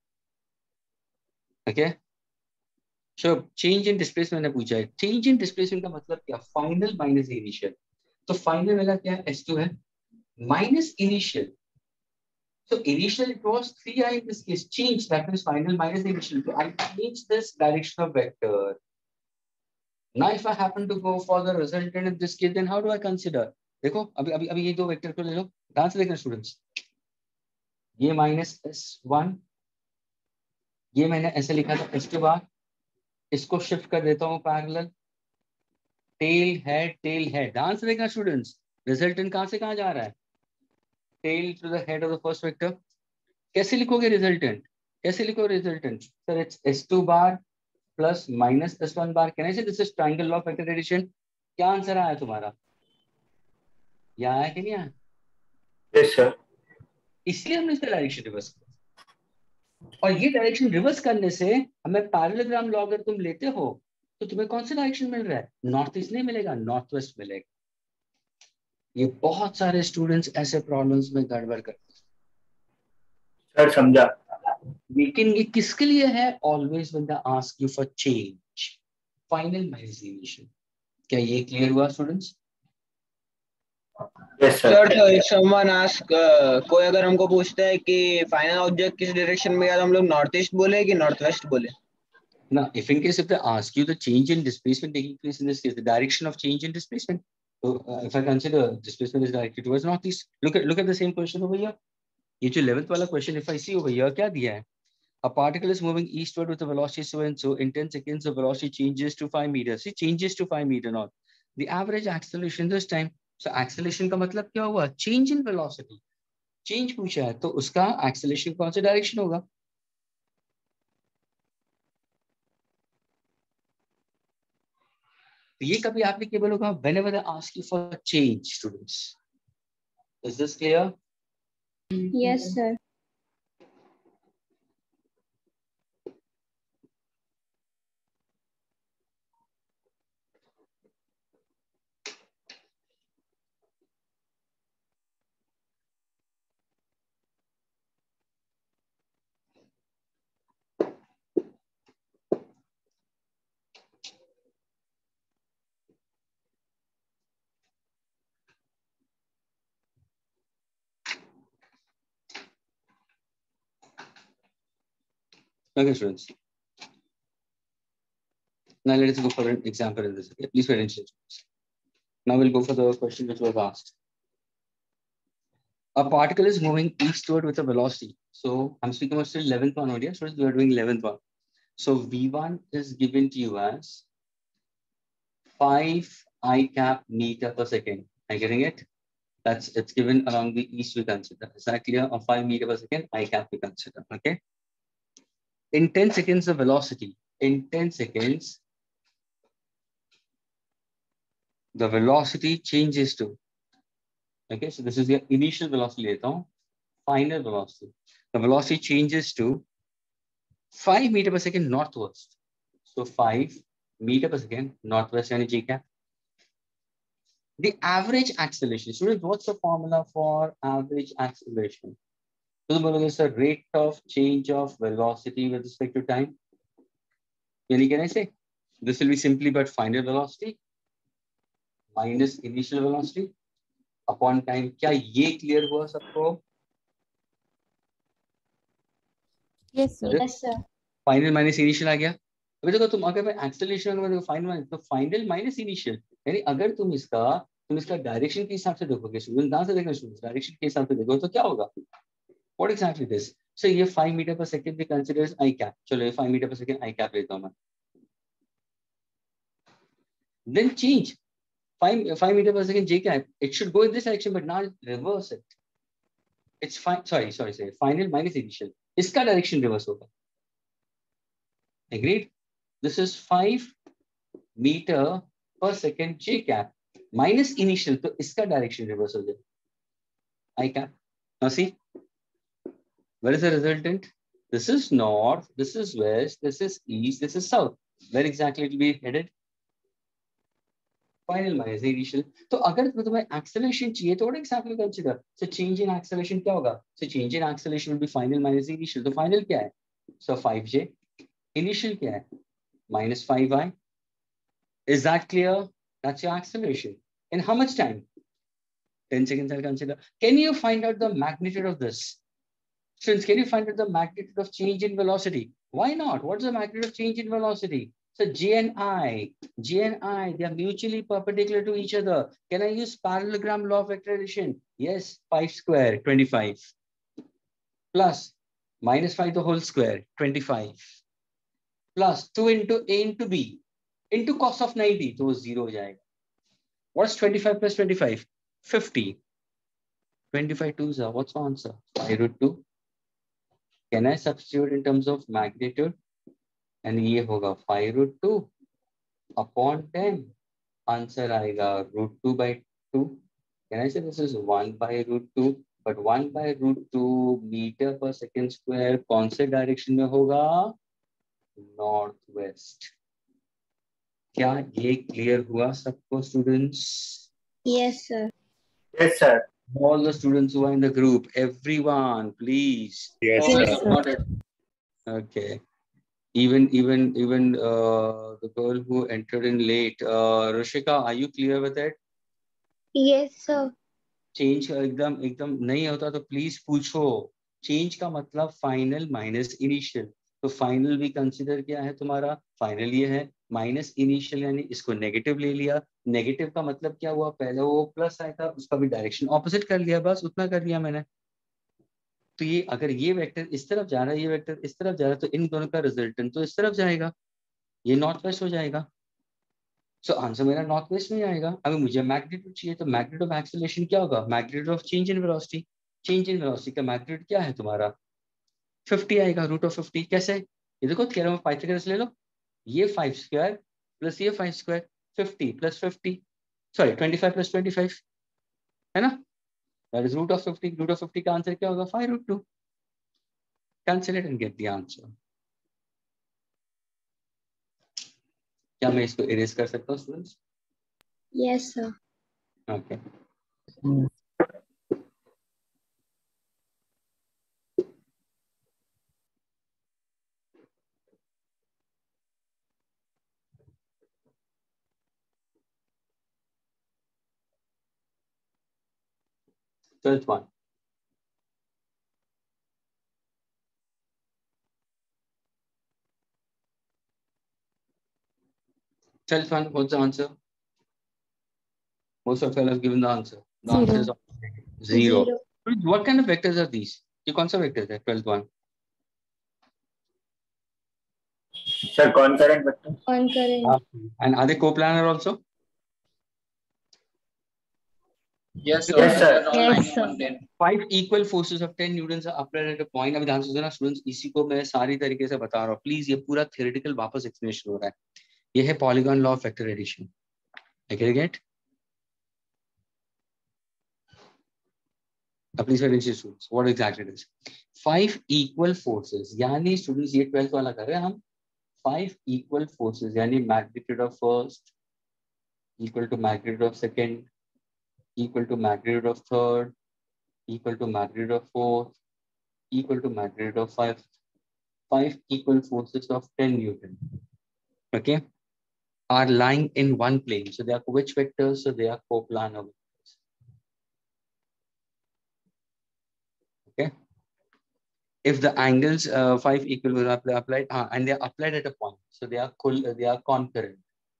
A: Okay so change in displacement मैंने पूछा है। चेंज इन डिस्प्लेसमेंट का मतलब क्या? Final minus initial. तो फाइनल मेरा क्या है? S2 है minus initial. So initial it was 3i in this case. Change, that means final minus the initial. So I change this direction of vector. Now if I happen to go for the resultant in this case, then how do I consider? देखो अभी ये दो vector को ले लो, ध्यान से देखना students. ये माइनस S1, ये मैंने ऐसे लिखा था S2 बार, इसको शिफ्ट कर देता हूँ पैरेलल। टेल है, ध्यान से देखना स्टूडेंट्स। रिजल्टेंट कहाँ से कहाँ जा रहा है? tail to the head of the first vector. कैसे लिखोगे रिजल्टेंट? कैसे लिखोगे resultant? Sir it's S2 bar plus minus S1 bar. Can I say this is triangle of vector addition? क्या आंसर आया तुम्हारा? ये आया कि नहीं आया?
E: Yes sir.
A: इसलिए हमने इसका डायरेक्शन रिवर्स किया। और ये डायरेक्शन रिवर्स करने से हमें पैरेललोग्राम लॉ अगर तुम लेते हो तो तुम्हें कौन सा डायरेक्शन मिल रहा है? नॉर्थ ईस्ट नहीं मिलेगा, नॉर्थ वेस्ट मिलेगा। ये बहुत सारे स्टूडेंट्स ऐसे प्रॉब्लम्स में गड़बड़ करते हैं।
E: सर समझा।
A: लेकिन ये किसके लिए है? Always when they ask you for change, final minus initial. क्या ये क्लियर हुआ स्टूडेंट्स?
E: Yes
C: sir
E: sir.
C: तो समवन आस्क, कोई अगर हमको पूछता है कि फाइनल ऑब्जेक्ट किस डायरेक्शन में गया तो हम लोग नॉर्थ ईस्ट बोले कि नॉर्थ वेस्ट बोले?
A: Now, if in case if they ask you the change in displacement taking place in this case, the direction of change in displacement. So if I consider displacement is directed towards northeast, look at the same question over here. ये जो 11th वाला question, if I see over here, क्या दिया है? A particle is moving eastward with a velocity so and so. In 10 seconds, the velocity changes to 5 meters. See, changes to 5 meter now. the average acceleration this time. So acceleration का मतलब क्या हुआ? Change in velocity. Change पूछा है तो उसका acceleration कौन सा direction होगा? तो ये कभी applicable होगा whenever they ask you for change, students. Is this clear?
D: Yes, sir.
A: Okay, students. Now let us go for an example in this. Okay? Please pay attention. Now we'll go for the question which was asked. A particle is moving eastward with a velocity. So I'm speaking about still 11th one here. So we are doing 11th one. So V1 is given to you as 5 I cap meter per second. Are you getting it? It's given along the east we consider. Is that clear? Or 5 meter per second I cap we consider. Okay. In 10 seconds, the velocity. In 10 seconds, the velocity changes to. Okay, so this is the initial velocity, final velocity. The velocity changes to 5 meter per second northwest. So 5 meter per second northwest yani g cap. The average acceleration. Students, what's the formula for average acceleration? So it's the rate of change of velocity with respect to time. Yani can I say? This will be simply but final velocity minus initial velocity upon time. क्या ये clear हुआ सबको?
B: Yes, sir.
D: Yes, sir.
A: Final minus initial आ गया. अभी देखो तुम अगर मैं acceleration अगर final minus तो final minus initial यानी अगर तुम इसका direction के हिसाब से देखोगे स्टूडेंट कहाँ से देखना स्टूडेंट डायरेक्शन के हिसाब से देखो तो क्या होगा? What exactly this? So ये 5 meter per second भी considers I cap. चलो ये 5 meter per second I cap लेता हूँ मैं. Then change 5 meter per second J cap. It should go in this direction, but now reverse it. It's fine. Sorry. Final minus initial. इसका direction reverse होगा. Agreed? This is 5 meter per second J cap minus initial. तो इसका direction reverse हो जाएगा. I cap. Now see, where is the resultant? This is north. This is west. This is east. This is south. Where exactly it will be headed? Final minus initial. तो अगर तुम्हें acceleration चाहिए तो what exactly consider? So change in acceleration क्या होगा? So change in acceleration will be final minus initial. तो final क्या है? So 5j. Initial क्या है? Minus 5i. Is that clear? That's your acceleration. In how much time? 10 seconds I'll consider. Can you find out the magnitude of this? Students, can you find out the magnitude of change in velocity? Why not? What's the magnitude of change in velocity? So J and I, they are mutually perpendicular to each other. Can I use parallelogram law of vector addition? Yes, 5 square, 25. Plus minus 5 the whole square, 25. Plus 2 into A into B into cos of 90, so 0 ho jayega. What's 25 plus 25? 50. 25 twos are, what's the answer? Pi root 2. Can I substitute in terms of magnitude? And ये होगा 5 root 2 upon 10. Answer आएगा root 2 by 2. Can I say this is 1 by root 2? But 1 by root 2 meter per second square कौन से direction में होगा? Northwest. क्या ये clear हुआ सबको students?
D: Yes, sir.
E: Yes, sir.
A: All the students who are in the group, everyone, please.
E: Yes,
B: Yes,
E: sir.
F: Got it.
A: Okay. Even the girl who entered in late, Rushika, are you clear with it?
D: Yes, sir.
A: Change एकदम नहीं होता तो please पूछो. Change का मतलब final minus initial. तो final भी consider क्या है तुम्हारा? Final ये है minus initial यानी इसको negative ले लिया. Negative का मतलब क्या हुआ? पहले वो plus आया था उसका भी direction opposite कर लिया बस उतना कर लिया मैंने. तो ये अगर ये वेक्टर इस तरफ जा रहा है ये वेक्टर इस तरफ जा रहा है तो इन दोनों का रिजल्टेंट तो इस तरफ जाएगा ये नॉर्थ वेस्ट हो जाएगा. सो आंसर मेरा नॉर्थ वेस्ट में आएगा। अगर मुझे मैग्नीट्यूड चाहिए तो मैग्नीट्यूड ऑफ एक्सेलरेशन क्या होगा, magnitude of change in velocity. Change in velocity का मैग्नीट्यूड क्या है तुम्हारा 50 आएगा, √50। कैसे, ये देखो थ्योरम ऑफ पाइथागोरस ले लो, ये 5 स्क्वायर प्लस ये 5 स्क्वायर, 50 प्लस 50, सॉरी 25 प्लस 25 है ना, दैट इज √50। √50 का आंसर क्या होगा 5√2। Cancel it and get the answer. क्या मैं इसको इरेज कर सकता हूँ students?
D: Yes, sir.
A: Okay twelfth one. Twelfth one, what's the answer? Most of you have given the answer. The answer is 0.
D: Zero.
A: What kind of vectors are these? ये कौन सा vectors है 12th one?
E: Sir concurrent vector.
D: Concurrent.
A: And are they coplanar also?
F: Yes, sir.
E: Yes, sir.
F: They're all
B: Yes,
F: 9
B: sir.
F: 110.
A: 5 equal forces of 10 newtons are applied at a point. अभी ध्यान से सुनना students, इसी को मैं सारी तरीके से बता रहा हूँ प्लीज, ये पूरा theoretical वापस एक्सप्लेनेशन हो रहा है। ये है polygon law of vector addition. Get please attention students, what exactly it is? 5 equal forces, यानी स्टूडेंट्स ये 12th वाला कर रहे हैं हम। 5 equal forces यानी magnitude of first equal to magnitude of second equal to magnitude of third equal to magnitude of fourth equal to magnitude of fifth. 5 equal forces of 10 Newton, okay, are lying in one plane. So they are which vectors? So they are coplanar vectors. Okay. If the angles 5 equal will applied and they are applied at a point, so they are concurrent.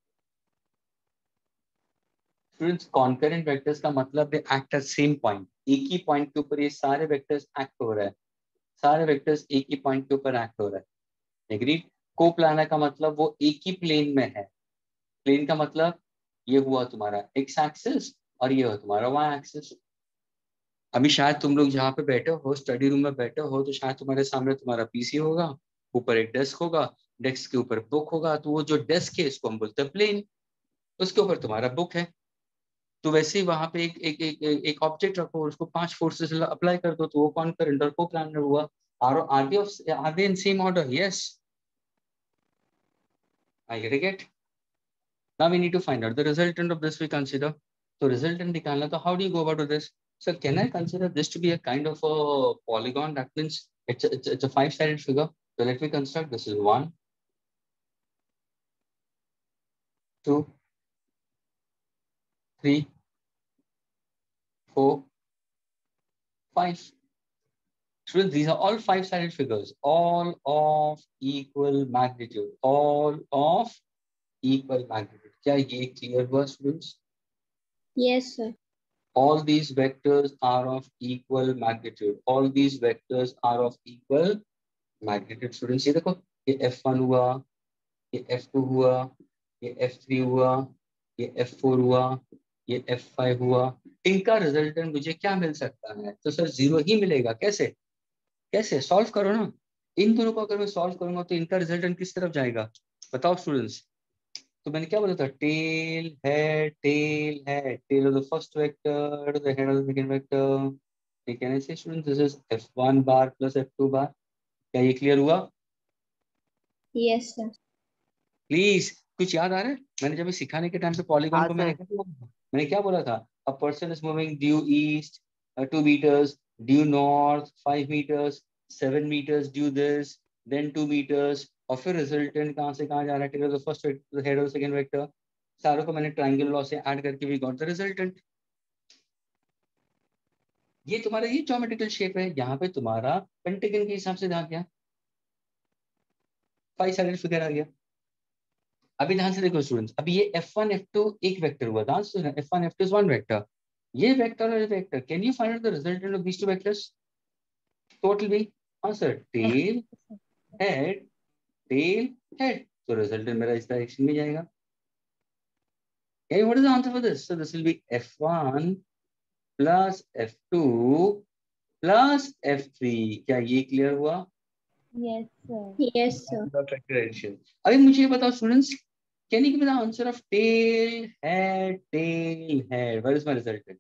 A: Students, concurrent vectors का मतलब they act at same point. एक ही point के ऊपर ये सारे vectors act हो रहा है, सारे vectors एक ही point के ऊपर act हो रहा है। Agreed? कोप्लानर का मतलब वो एक ही plane में है। प्लेन का मतलब ये हुआ तुम्हारा x एक्सिस और ये हुआ तुम्हारा y एक्सिस। अभी शायद तुम लोग जहाँ पे बैठे हो, स्टडी रूम में बैठे हो, तो शायद तुम्हारे सामने तुम्हारा पीसी होगा, ऊपर एक डेस्क होगा, डेस्क के ऊपर बुक होगा, तो वो जो डेस्क है इसको हम बोलते हैं प्लेन, उसके ऊपर तुम्हारा बुक है। तो वैसे ही वहां पे एक ऑब्जेक्ट रखो, उसको 5 फोर्सेस अप्लाई कर दो, तो वो कॉन्करेंट और कोप्लानर हुआ। Are they in same order? Yes. I get it. Now we need to find out the resultant of this we consider. So resultant निकालना, तो how do you go about this? So can I consider this to be a kind of a polygon? That means it's a 5-sided figure. So let me construct. This is 1, 2, 3, 4, 5. Students, these are all 5-sided figures, all of equal magnitude, all of equal magnitude. क्या ये clear हुआ students?
D: Yes, sir.
A: All these vectors are of equal magnitude. All these vectors are of equal magnitude. Students, ये देखो, ये F1 हुआ, ये F2 हुआ, ये F3 हुआ, ये F4 हुआ, ये F5 हुआ। इनका रिजल्टेंट मुझे क्या मिल सकता है? तो सर 0 ही मिलेगा। कैसे? कैसे सॉल्व करो ना, इन दोनों को अगर मैं सॉल्व करूंगा तो इनका रिजल्टेंट किस तरफ जाएगा बताओ स्टूडेंट्स? तो मैंने क्या बोला था, टेल है, टेल है, tail of the first vector, the head of the second vector. ठीक है ना students, this is F1 bar plus F2 bar. क्या ये क्लियर हुआ?
D: Yes, sir.
A: प्लीज कुछ याद आ रहा है? मैंने जब सिखाने के टाइम पे पॉलीगॉन को मैंने क्या बोला था? A person is moving due east 2 meters, due north 5 meters, 7 meters due this, then 2 meters, और फिर रिजल्टेंट कहाँ से कहाँ जा रहा है? Tail of the first vector, head of the second vector. सारों को मैंने ट्रायंगल लॉ से ऐड करके वी गॉट द रिजल्टेंट। ये तुम्हारा ये ज्योमेट्रिकल शेप है, यहाँ पे तुम्हारा पेंटागन के हिसाब से ध्यान गया, 5-sided फिगर आ गया। अभी ध्यान से देखो स्टूडेंट्स, अभी ये F1 F2 एक वेक्टर हुआ, ध्यान से F1 F2 is one vector, ये वेक्टर और ये vector, can you find out the resultant of these two vectors? Total भी answer tail head, tail head, तो रिजल्टेंट मेरा इस डायरेक्शन में जाएगा। Okay, what is the answer for this? So this will be F1 plus F2 plus F3. क्या ये clear हुआ?
B: Yes, sir.
D: Yes, sir.
A: Vector addition. अभी मुझे ये बताओ students, can you give me the answer of tail head, tail head? Where is my resultant?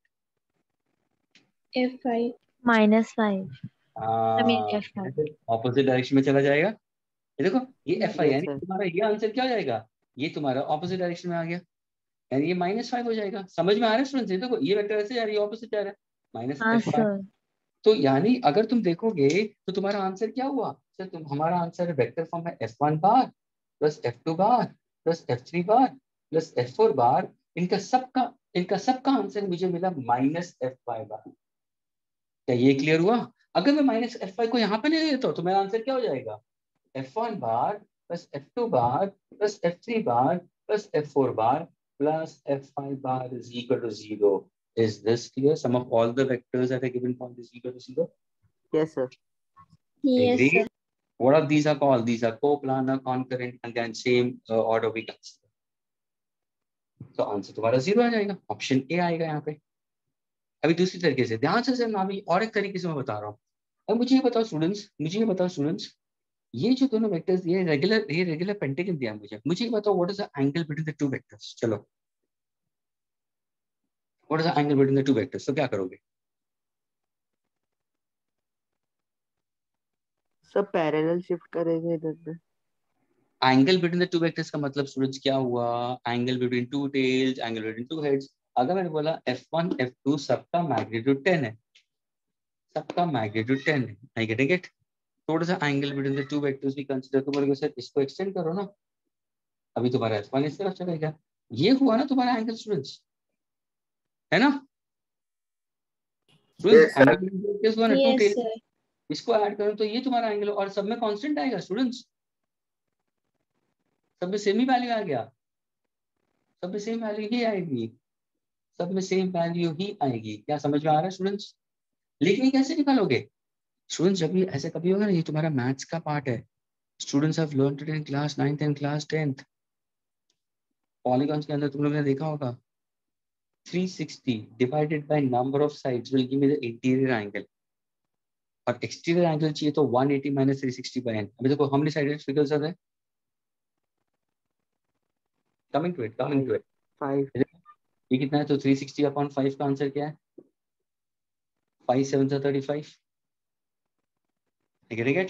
D: F5.
B: -5. I mean F5.
A: Opposite direction में चला जाएगा। ये देखो ये
G: Yes,
A: F5 यानी
G: sir.
A: तुम्हारा ये आंसर क्या हो जाएगा? ये तुम्हारा ऑपोजिट डायरेक्शन में आ गया, यानी ये -5 हो जाएगा। समझ में आ रहा है स्टूडेंट्स? ये देखो ये वेक्टर ऐसे जा रही है, ऑपोजिट जा रहा है,
B: हाँ
A: -F5।
B: सर।
A: तो यानी अगर तुम देखोगे तो तुम्हारा आंसर क्या हुआ? सर तुम हमारा आंसर वेक्टर फॉर्म है F1 bar plus F2 bar plus F3 bar plus F4 bar. इनका सबका आंसर मुझे मिला -F5 बार। क्या ये क्लियर हुआ? अगर मैं -F5 को यहाँ पे ले लेता हूँ तो मेरा आंसर क्या हो जाएगा? F1 bar plus F2 bar plus F3 bar plus F4 bar plus F5 bar is equal to 0. Is this clear? Sum of all the vectors at a given point is equal to 0.
G: Yes, sir.
D: Yes,
A: Agreed?
D: sir.
A: What are these are called? These are coplanar, concurrent, and then same order we consider. तो answer तुम्हारा 0 आ जाएगा, option A आएगा यहाँ पे। अभी दूसरी तरीके से ध्यान से मैं अभी और एक तरीके से मैं बता रहा हूँ। अब मुझे ये बताओ स्टूडेंट्स, ये जो दोनों वेक्टर्स, ये रेगुलर पेंटागन दिया मुझे ये बताओ what is the angle between the two vectors. चलो what is the angle between the two vectors? तो क्या करोगे?
G: सब पैरेलल शिफ्ट करेंगे इधर पे।
A: Angle between the two vectors का मतलब स्टूडेंट्स क्या हुआ? Angle between two tails, angle between two heads. अगर मैंने बोला F1 F2 सबका मैग्नीट्यूड 10 है, सबका मैग्नीट्यूड 10 है, आई गेटिंग इट? थोड़ा सा angle between the two vectors भी कंसीडर, तो बोलोगे सर इसको एक्सटेंड करो ना, अभी तुम्हारा F1 इस तरफ चलेगा। ये हुआ ना तुम्हारा एंगल स्टूडेंट्स, है ना students? Angle between two vectors हुआ ना, टू
D: Yes,
A: टेल्स,
D: sir.
A: इसको ऐड करो तो ये तुम्हारा एंगल, और सब में कांस्टेंट आएगा स्टूडेंट्स, सब में सेम ही वैल्यू आ गया, सब में सेम वैल्यू ही आएगी, सब में सेम वैल्यू ही आएगी। क्या समझ में आ रहा है स्टूडेंट्स? लेकिन ये कैसे निकालोगे स्टूडेंट्स? जब ये ऐसे कभी होगा ना, ये तुम्हारा मैथ्स का पार्ट है, students have learned it in class 9th and class 10th। Polygons के अंदर तुम लोगों ने देखा होगा 360 divided by number of sides will give me the interior angle, और एक्सटीरियर एंगल चाहिए तो 180 माइनस 360 बाय n। अभी देखो हमने साइडेड फिगर्स आ रहे हैं, कमिंग टू इट
G: 5।
A: ये कितना है? तो 360 अपॉन 5 का आंसर क्या है? 5 7 35। गेट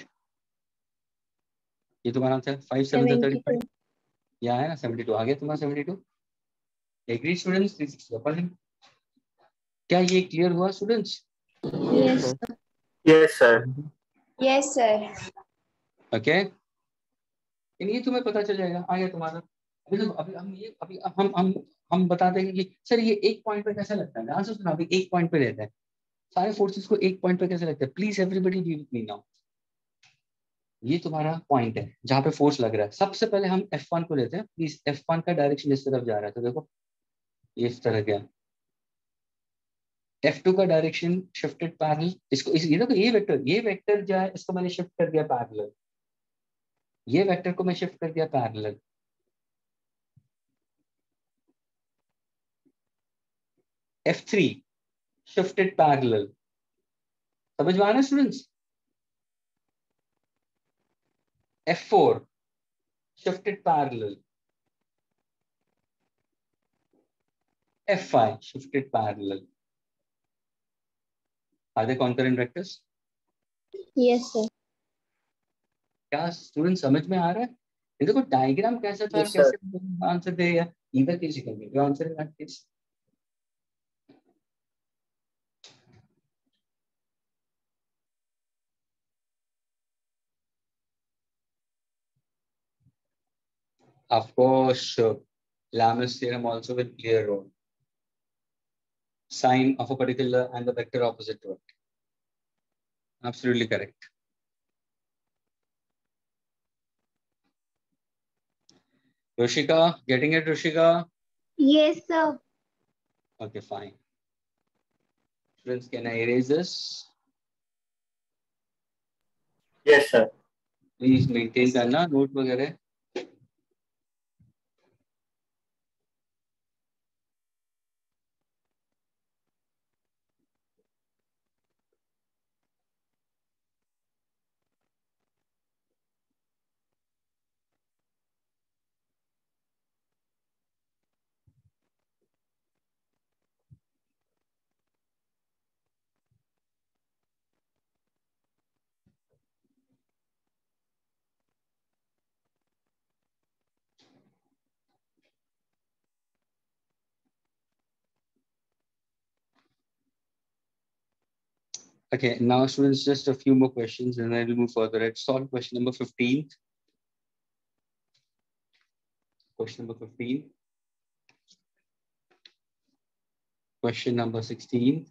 A: ये तुम्हारा आंसर 5 7 35,
D: 72.
A: यहाँ है ना 72 आ गया तुम्हारा 72। Agree students? 360 अपॉन, क्या ये क्लियर हुआ students?
D: Yes,
G: sir.
D: sir.
E: Yes, sir.
D: Yes, sir.
A: Okay, ये तुम्हें पता चल जाएगा, आ गया तुम्हारा। अभी देखो अभी हम ये अभी हम बता देंगे कि सर ये एक पॉइंट पे कैसे लगता है। ध्यान से सुनो, अभी एक पॉइंट पे रहता है, सारे फोर्सेस को एक पॉइंट पे कैसे लगता है। Please everybody be with me now. ये तुम्हारा पॉइंट है जहाँ पे फोर्स लग रहा है। सबसे पहले हम F1 को लेते हैं। प्लीज F1 का डायरेक्शन इस तरफ जा रहा है, तो देखो ये इस तरह गया। F2 का डायरेक्शन शिफ्टेड पैरेलल, इसको ये देखो ये वेक्टर जो है इसको मैंने शिफ्ट कर दिया पैरेलल, ये वेक्टर को मैं शिफ्ट कर दिया पैरेलल। F3 शिफ्टेड पैरेलल, समझ में आ रहा है students? F4 shifted parallel, F5 shifted parallel. Are they concurrent vectors?
D: Yes, sir.
A: क्या स्टूडेंट समझ में आ रहा है? ये देखो डायग्राम कैसा था,
E: Yes, sir.
A: कैसे आंसर दे, या either case you can give your answer in that case. Of course, Lamarck's theorem also will play a role. Sign of a particular and the vector opposite to it. Absolutely correct. Rushika, getting it, Rushika?
D: Yes, sir.
A: Okay, fine. Students, can I erase this?
E: Yes, sir.
A: Please maintain करना, note वगैरह। Okay, now students, just a few more questions and then we'll move further. Let's solve question number 15. Question number 15. Question number 16.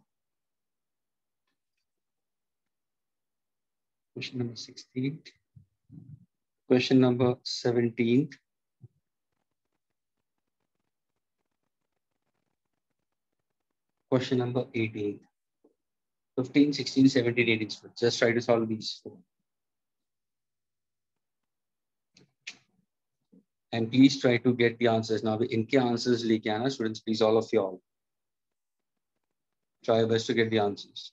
A: Question number 16. Question number 17. Question number 18. 15, 16, 17, 18. Just try to solve these. And please try to get the answers. Now, inke answers leke aana, students, please, all of you all. Try your best to get the answers.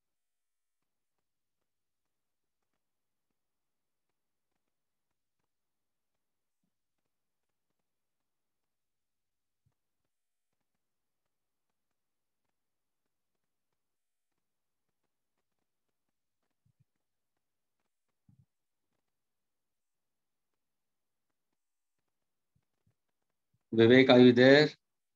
A: Vivek, are you there?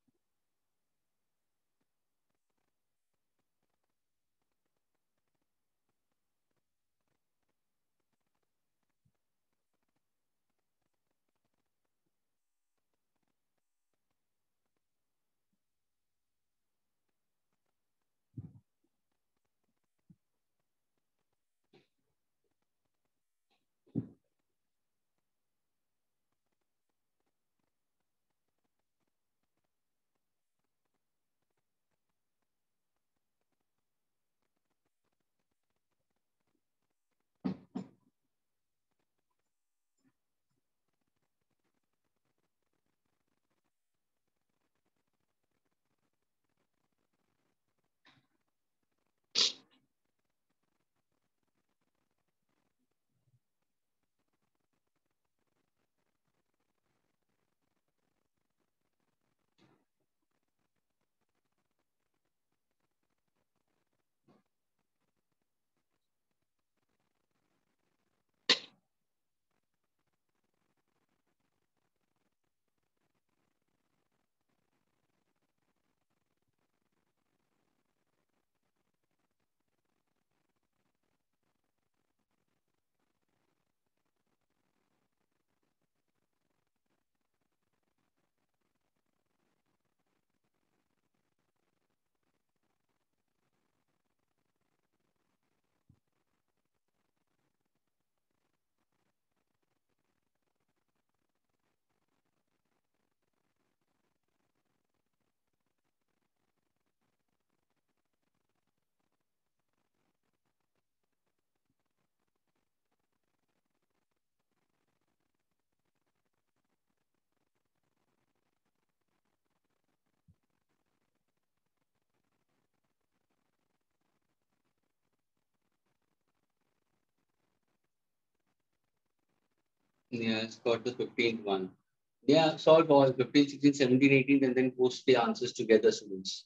A: Yeah, it's got the 15th one. Yeah, solve all 15, 16, 17, 18, and then post the answers together, students.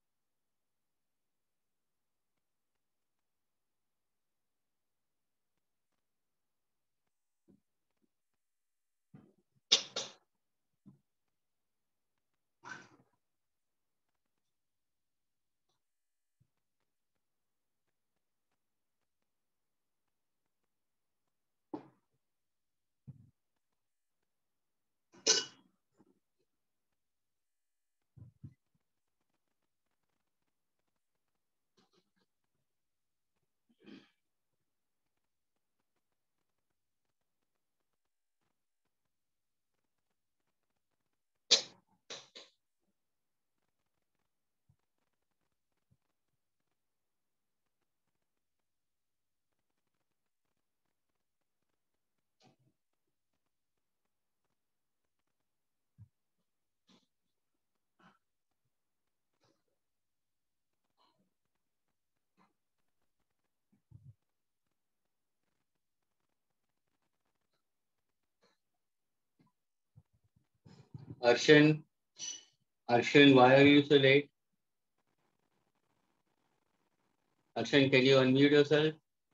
A: Arshan, why are you so late? Arshan, can you unmute yourself?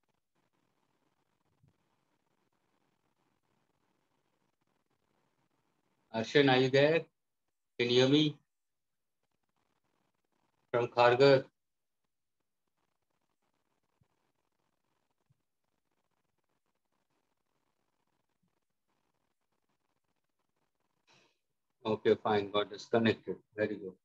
A: Arshan, are you there? Can you hear me? From Kharghar. Okay, fine. Got disconnected. Very good.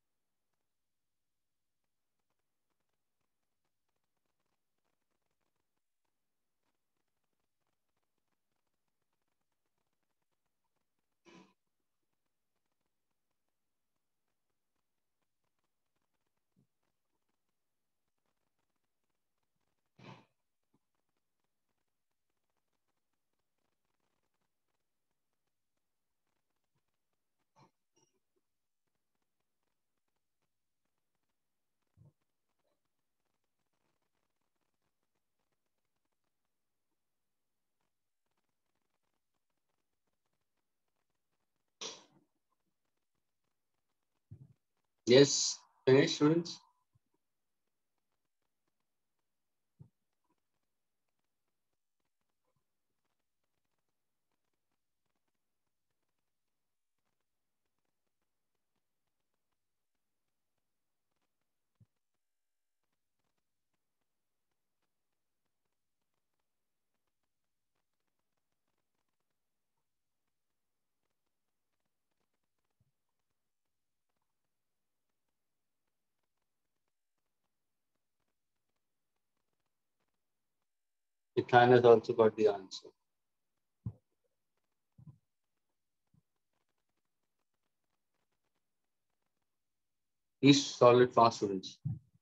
A: Yes, finish, students. Ethan has also got the answer. Please solve it fast, students.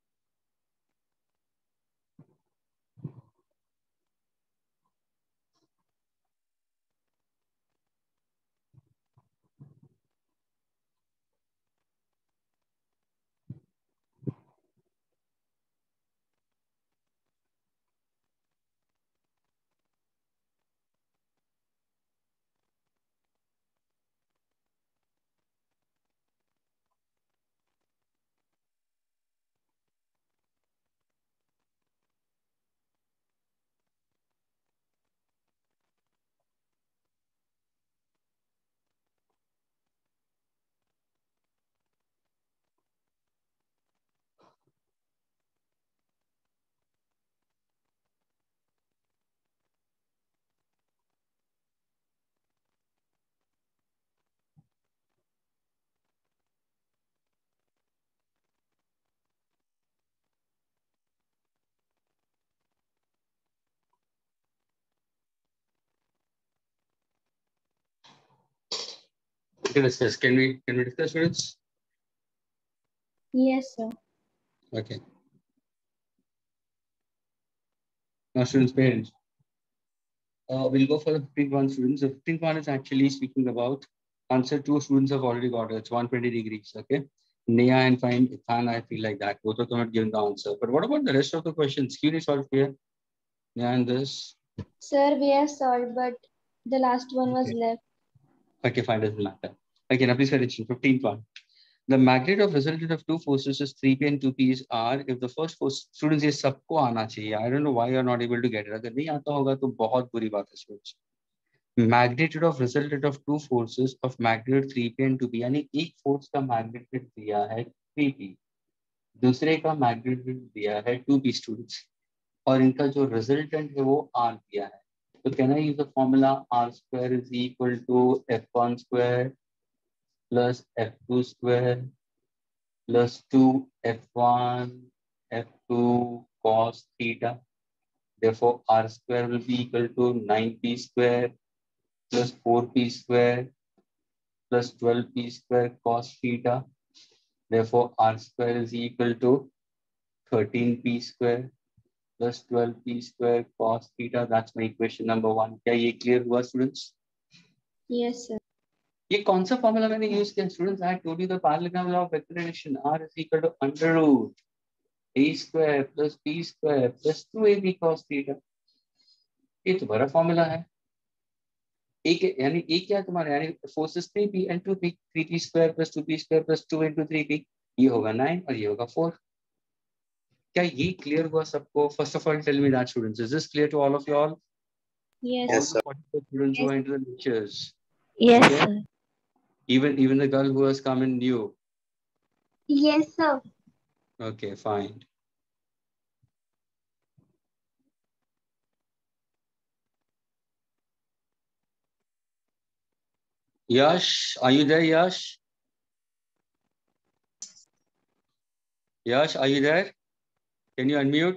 A: We can discuss. Can we discuss, students?
D: Yes, sir.
A: Okay. Now, students, parents. We'll go for the 15th one, students. The 15th one is actually speaking about answer two students have already got it. It's 120 degrees. Okay. Nia and fine, Ithan, I feel like that. Both of them have given the answer. But what about the rest of the questions? Can you solve here? Nia and this.
D: Sir, we have solved, but the last one was
A: Okay.
D: left.
A: Okay, fine, doesn't matter. Okay, now please pay attention. 15th one. The magnitude of resultant of two forces is 3p and 2p are if the first force students ये सबको आना चाहिए. I don't know why you are not able to get it. अगर नहीं आता होगा तो बहुत बुरी बात है students. Magnitude of resultant of two forces of magnitude 3p and 2p यानी एक फोर्स का मैग्नीट्यूड दिया है 3p, दूसरे का मैग्नीट्यूड दिया है 2p students, और इनका जो रिजल्टेंट है वो r दिया है. तो can I use the formula r square is equal to f1 square plus f2 square plus 2f1 f2 cos theta. Therefore, r square will be equal to 9p square plus 4p square plus 12p square cos theta. Therefore, r square is equal to 13p square plus 12p square cos theta. That's my equation number 1. क्या ये clear हुआ students?
D: Yes, sir.
A: ये कौन सा formula मैंने use किया students? I told you the parallelogram law of vector addition. r is equal to under root a square plus b square plus 2ab cos theta. ये तुम्हारा formula है. एक यानी एक क्या तुम्हारा यानी forces 3p and 2p, 3p square plus 2p square plus 2 into 3p, ये होगा 9 और ये होगा 4. क्या ये क्लियर हुआ सबको? First of all tell me that students, is this clear to all of you all?
D: Yes,
A: All the 44 students who are into the lectures.
B: Yes,
A: Okay?
B: sir.
A: Even the girl who has come in new.
D: Yes, sir.
A: Okay, fine. Yash, are you there, Yash? Yash, are you there? Can you unmute?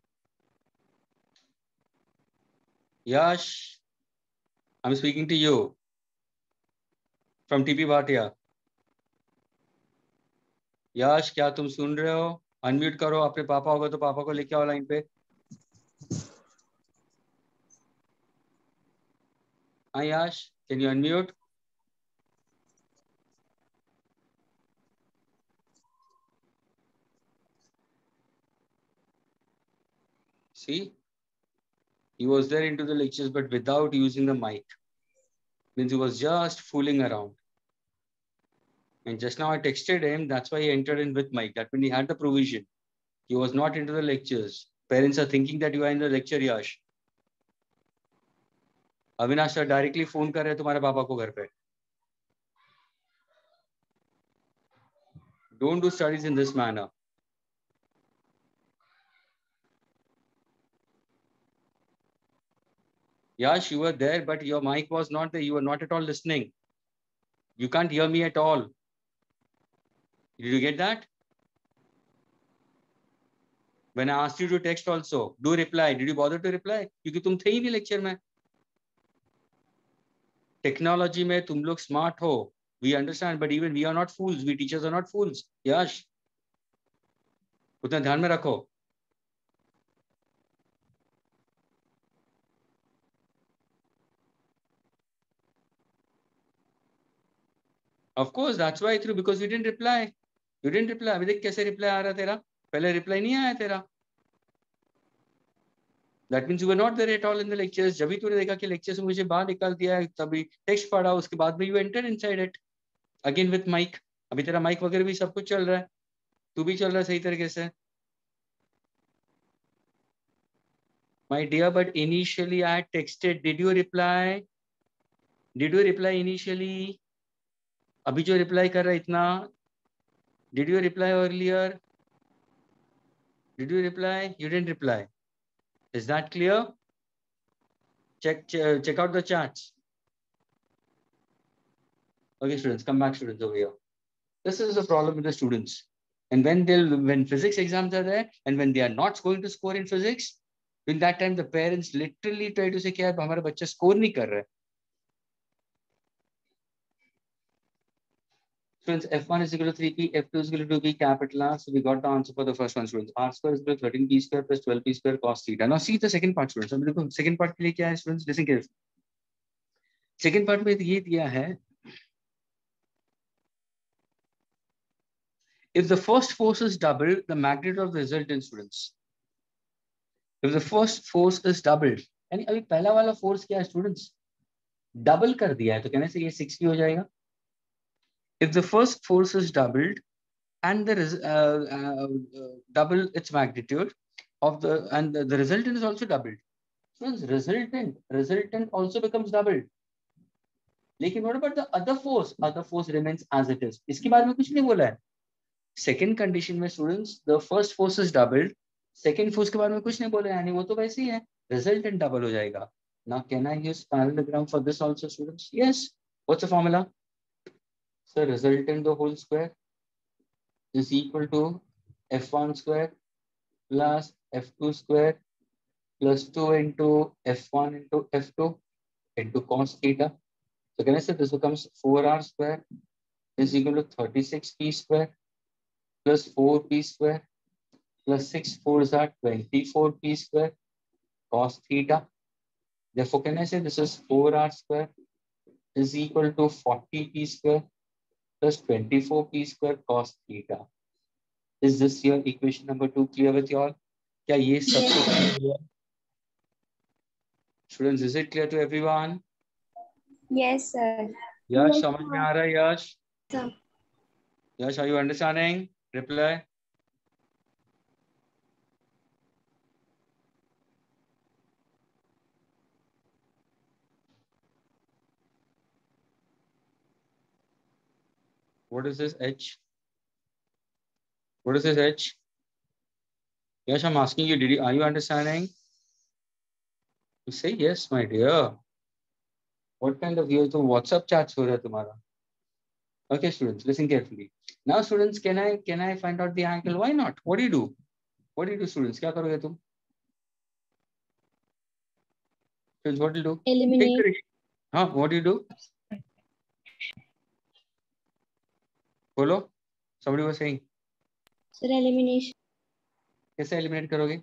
A: Yash, I'm speaking to you from TP Bhatia. Yash, क्या तुम सुन रहे हो? Unmute करो, अपने पापा होगा तो पापा को लेके आओ लाइन पे. हाँ Yash, can you unmute? See, he was there into the lectures, but without using the mic. Means he was just fooling around. And just now I texted him. That's why he entered in with mic. That means he had the provision. He was not into the lectures. Parents are thinking that you are in the lecture, Yash. Avinash sir directly phone कर रहे हैं तुम्हारे पापा को घर पे. Don't do studies in this manner. Yash, you were there, but your mic was not there. You were not at all listening. You can't hear me at all. Did you get that? When I asked you to text also, do reply. Did you bother to reply? क्योंकि तुम थे ही नहीं lecture में. Technology में तुम लोग smart हो. We understand, but even we are not fools. We teachers are not fools. Yash, उतना ध्यान में रखो. Of course, that's why I threw, because you didn't reply. You didn't reply. अभी देख कैसे reply आ रहा तेरा. पहले reply नहीं आया तेरा. That means you were not there at all in the lectures. जब भी तूने देखा कि lecture से मुझे बाहर निकाल दिया है, तभी text पढ़ा, उसके बाद में you entered inside it. Again with mic. अभी तेरा mic वगैरह भी सब कुछ चल रहा है. तू भी चल रहा है सही तरीके से. My dear, but initially I had texted. Did you reply? Did you reply initially? अभी जो reply कर रहा है इतना. Did you reply earlier? Did you reply? You didn't reply. Is that clear? Check out the chats. Okay, students, come back, students, over here. This is the problem with the students. And when physics exams are there, and when they are not going to score in physics, in that time the parents literally try to say कि यार हमारा बच्चा score नहीं कर रहा है. Students, F1 is equal to 3p, F2 is equal to 2p capital R. So we got the answer for the first one, students. R square is equal to 13p square plus 12p square cos theta. Now see the second part, students. अब second part के लिए क्या है, students? Listen carefully. Second part में ये दिया है. If the first force is doubled, the magnitude of the resultant, students. If the first force is doubled, यानी अभी पहला वाला force क्या है, students? Double कर दिया है, तो कहने से ये 6p हो जाएगा. If the first force is doubled and double its magnitude of the resultant is also doubled. Students, resultant also becomes doubled. लेकिन what about the other force? Other force remains as it is. इसके बारे में कुछ नहीं बोला है. Second condition में students, the first force is doubled. Second force के बारे में कुछ नहीं बोला है, यानी वो तो वैसे ही है. Resultant double हो जाएगा. Now can I use parallelogram for this also, students? Yes. What's the formula? So resultant the whole square is equal to f1 square plus f2 square plus 2 into f1 into f2 into cos theta. So can I say this becomes 4r square is equal to 36p square plus 4p square plus 6 4s are 24p square cos theta. Therefore, can I say this is 4r square is equal to 40p square plus 24p square cos theta. Is this your equation number 2 clear with you all? क्या ये सब कुछ clear? Students, is it clear to everyone?
D: Yes, sir.
A: Yash, समझ में आ रहा है Yash?
D: Sir.
A: Yash, are you understanding? Reply. What is this H? What is this H? Yash, I'm asking you, are you understanding? You say yes, my dear. What kind of ये तो WhatsApp chats हो रहा है तुम्हारा? Okay, students, listen carefully. Now, students, can I find out the angle? Why not? What do you do? What do you do, students? क्या करोगे तुम? Students, what do you do?
B: Eliminate.
A: हाँ, what do you do? बोलो. Somebody was saying.
B: Sir, elimination.
A: कैसे eliminate करोगे?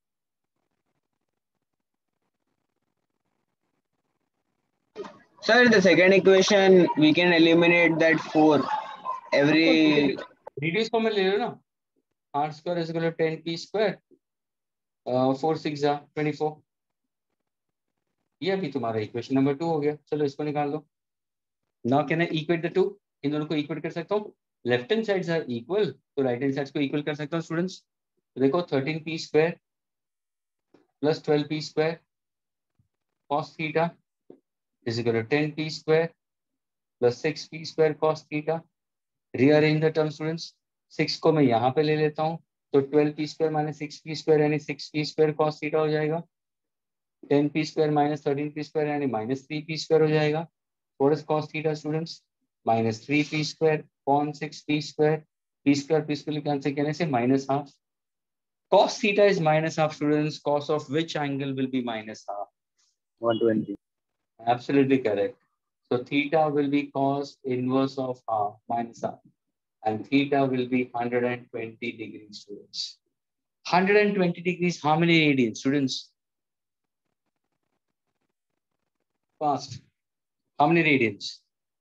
C: Sir, the second equation we can eliminate that 4 every.
A: Reduce form में ले लो ना. R square is equal to 10p square. 4 6 24. ये अभी तुम्हारा इक्वेशन नंबर 2 हो गया. चलो इसको निकाल दो. Now can I equate the two? इन दोनों को इक्वेट कर सकता हूँ. Left hand sides are equal, तो राइट हैंड साइड्स को इक्वल कर सकता हूँ स्टूडेंट्स. देखो 13p square plus 12p square cos theta is equal to 10p square plus 6p square cos theta. Rearrange the term students. 6 को मैं यहाँ पे ले लेता हूँ, तो 12p square minus 6p square यानी 6p square cos theta हो जाएगा. 10p square minus 13p square यानी minus 3p square हो जाएगा. What is cos theta students? Minus 3p square upon 6p square. p square cancel करने से minus half. Cos theta is minus half students. Cos of which angle will be minus half?
E: 120.
A: Absolutely correct. So theta will be cos inverse of half minus half, and theta will be 120 degrees, students. 120 degrees, how many radians, students? Fast. How many radians?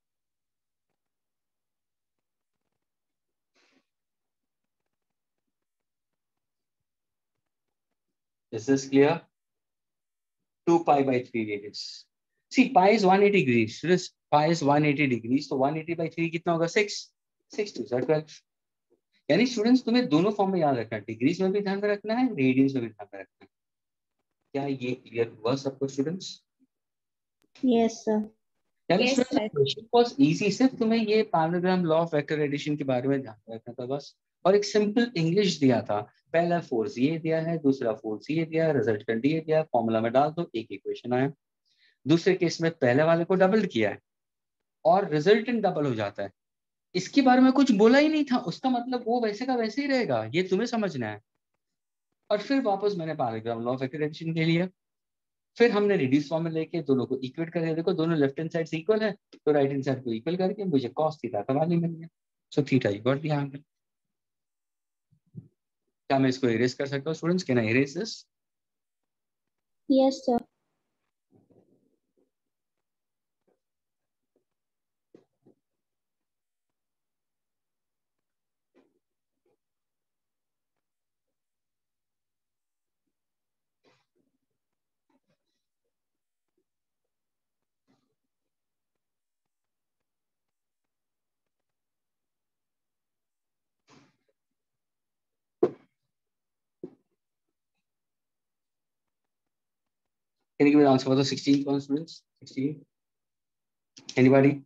A: Is this clear? 2 pi by 3 radians. See, pi is 180 degrees. Students, pi is 180 degrees. So 180 by 3 कितना होगा? 6. 6 2 12. यानी students तुम्हें दोनों form में याद रखना है. Degrees में भी ध्यान में रखना है, रेडियंस में भी ध्यान में रखना है. क्या ये क्लियर हुआ सबको स्टूडेंट्स?
B: Yes, sir.
A: यानी
D: Yes,
A: students
D: sir.
A: Question was easy. सिर्फ तुम्हें ये parallelogram law of vector addition के बारे में ध्यान रखना था बस. और एक सिंपल इंग्लिश दिया था. पहला फोर्स ये दिया है, दूसरा फोर्स ये दिया है, रिजल्टेंट ये दिया, फॉर्मूला में डाल दो, एक इक्वेशन आया. दूसरे केस में पहले वाले को डबल किया है और रिजल्टेंट डबल हो जाता है. इसके बारे में कुछ बोला ही नहीं था, उसका मतलब वो वैसे का वैसे ही रहेगा, ये तुम्हें समझना है. और फिर वापस मैंने parallelogram law of vector addition के लिए, फिर हमने रिड्यूस फॉर्म में लेके दोनों को इक्वेट करके, देखो दोनों लेफ्ट हैंड साइड इक्वल है, तो राइट हैंड साइड को इक्वल करके मुझे cos थीटा का वैल्यू मिल गया. So theta you got the angle. क्या मैं इसको इरेज कर सकता हूँ students? Can I erase this?
B: Yes, sir.
A: Can you give me the answer for the 16th one, students? 16. Anybody?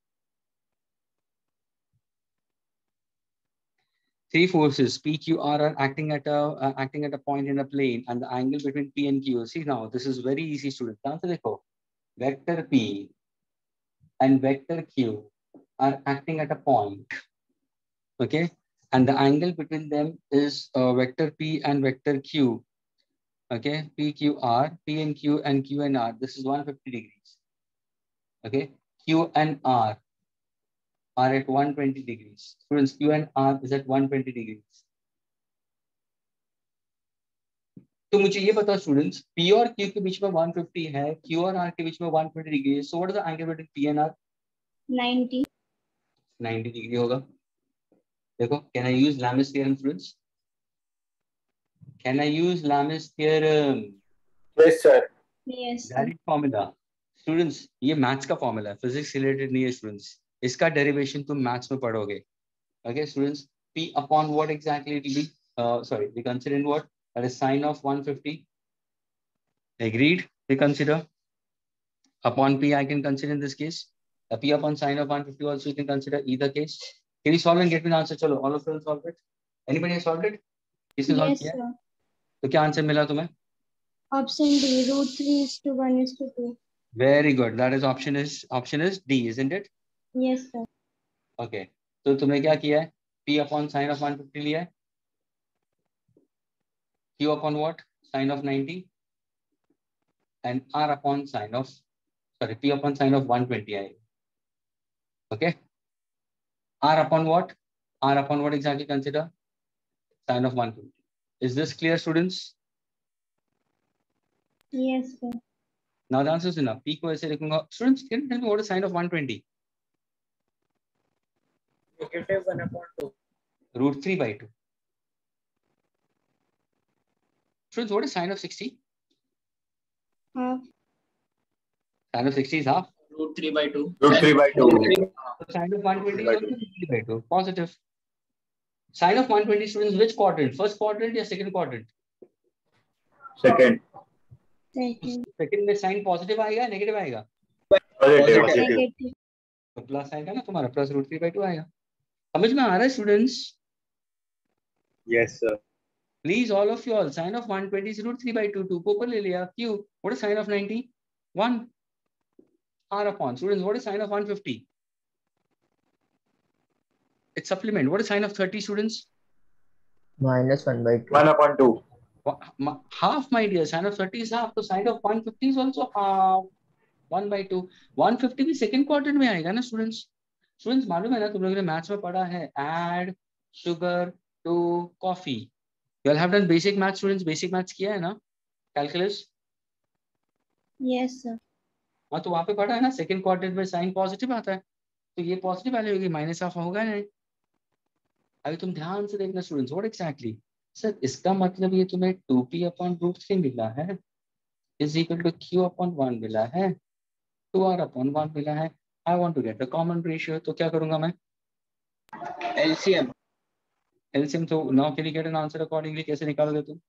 A: Three forces P, Q, R are acting at a point in a plane, and the angle between P and Q. See now, this is very easy, students. Answer देखो. Vector P and vector Q are acting at a point. Okay, and the angle between them is vector P and vector Q. Okay, P, Q, R, P and Q and R. This is 150 degrees. Okay, Q and R are at 120 degrees. Students, Q and R is at 120 degrees. तो मुझे ये बताओ students, P और Q के बीच में 150 है, Q और R के बीच में 120 डिग्री है. So what is the angle between P and R?
B: 90.
A: 90 degree होगा. देखो, can I use Lami's theorem students? Can I use Lami's theorem?
E: Yes, sir.
B: Yes, sir.
A: Direct formula. Students, ये maths का formula है, physics related नहीं है students. इसका derivation तुम maths में पढ़ोगे. Okay students, P upon what exactly it will be? Sorry, we consider in what? That is sine of 150. Agreed? We consider upon P. I can consider in this case. P upon sine of 150 also you can consider either case. Can you solve and get me the answer? Chalo, all of you will solve it. Anybody has solved it? किसने solve
B: Yes,
A: किया?
B: sir.
A: तो क्या answer मिला तुम्हें?
B: Option D, √3:1:2.
A: Very good. That is option is D, isn't it?
B: Yes, sir.
A: Okay. तो तुमने क्या किया है? P upon sin of 150 लिया है. Q upon what? Sin of 90. And R upon sin of, sorry, P upon sin of 120 आएगा. Okay. R upon what? R upon what exactly consider? Sin of 150. Is this clear, students?
B: Yes, sir.
A: Now the answer is enough. P को ऐसे लिखूंगा. Students, can you tell me what is sin of 120?
F: Negative 1/2.
A: Root 3 by 2. Students, what is sin of 60?
B: Half.
A: Sin of 60 is half.
F: Root 3 by 2.
E: Root 3 by 2.
A: So sin of 120 is also root 3 by 2. Positive. Sin of 120, students, which quadrant? First quadrant or second quadrant?
E: Second.
B: Second.
A: Second में sin positive आएगा, negative आएगा.
E: Positive.
B: Negative.
A: तो plus आएगा ना तुम्हारा, plus root 3 by 2 आएगा. समझ में आ रहा है students?
E: Yes, sir.
A: Please, all of you all, sin of 120 is root 3 by 2. 2 को ऊपर ले लिया. Q. What is sin of 90? 1. R upon. Students, what is sin of 150? It's supplement. What is sin of 30, students?
G: Minus 1 by 2.
E: 1 upon 2.
A: Half, my dear. Sin of 30 is half. So sin of 150 is also half. 1 by 2. 150 भी second quadrant में आएगा ना students? Students, मालूम है ना तुम लोगों ने मैथ्स में पढ़ा है add sugar to coffee. You all have done basic math, students. Basic maths किया है ना? Calculus.
B: Yes, sir.
A: हाँ तो वहाँ पे पढ़ा है ना, second quadrant में sin positive आता है. तो ये positive वाली होगी, minus half होगा नहीं. अभी तुम ध्यान से देखना students. What exactly? सर इसका मतलब ये तुम्हें 2p upon root 3 मिला है is equal to q upon 1 मिला है 2r upon 1 मिला है. I want to get the common ratio. तो क्या करूंगा मैं?
C: LCM.
A: LCM. तो now can you get an answer accordingly? कैसे निकालोगे तुम?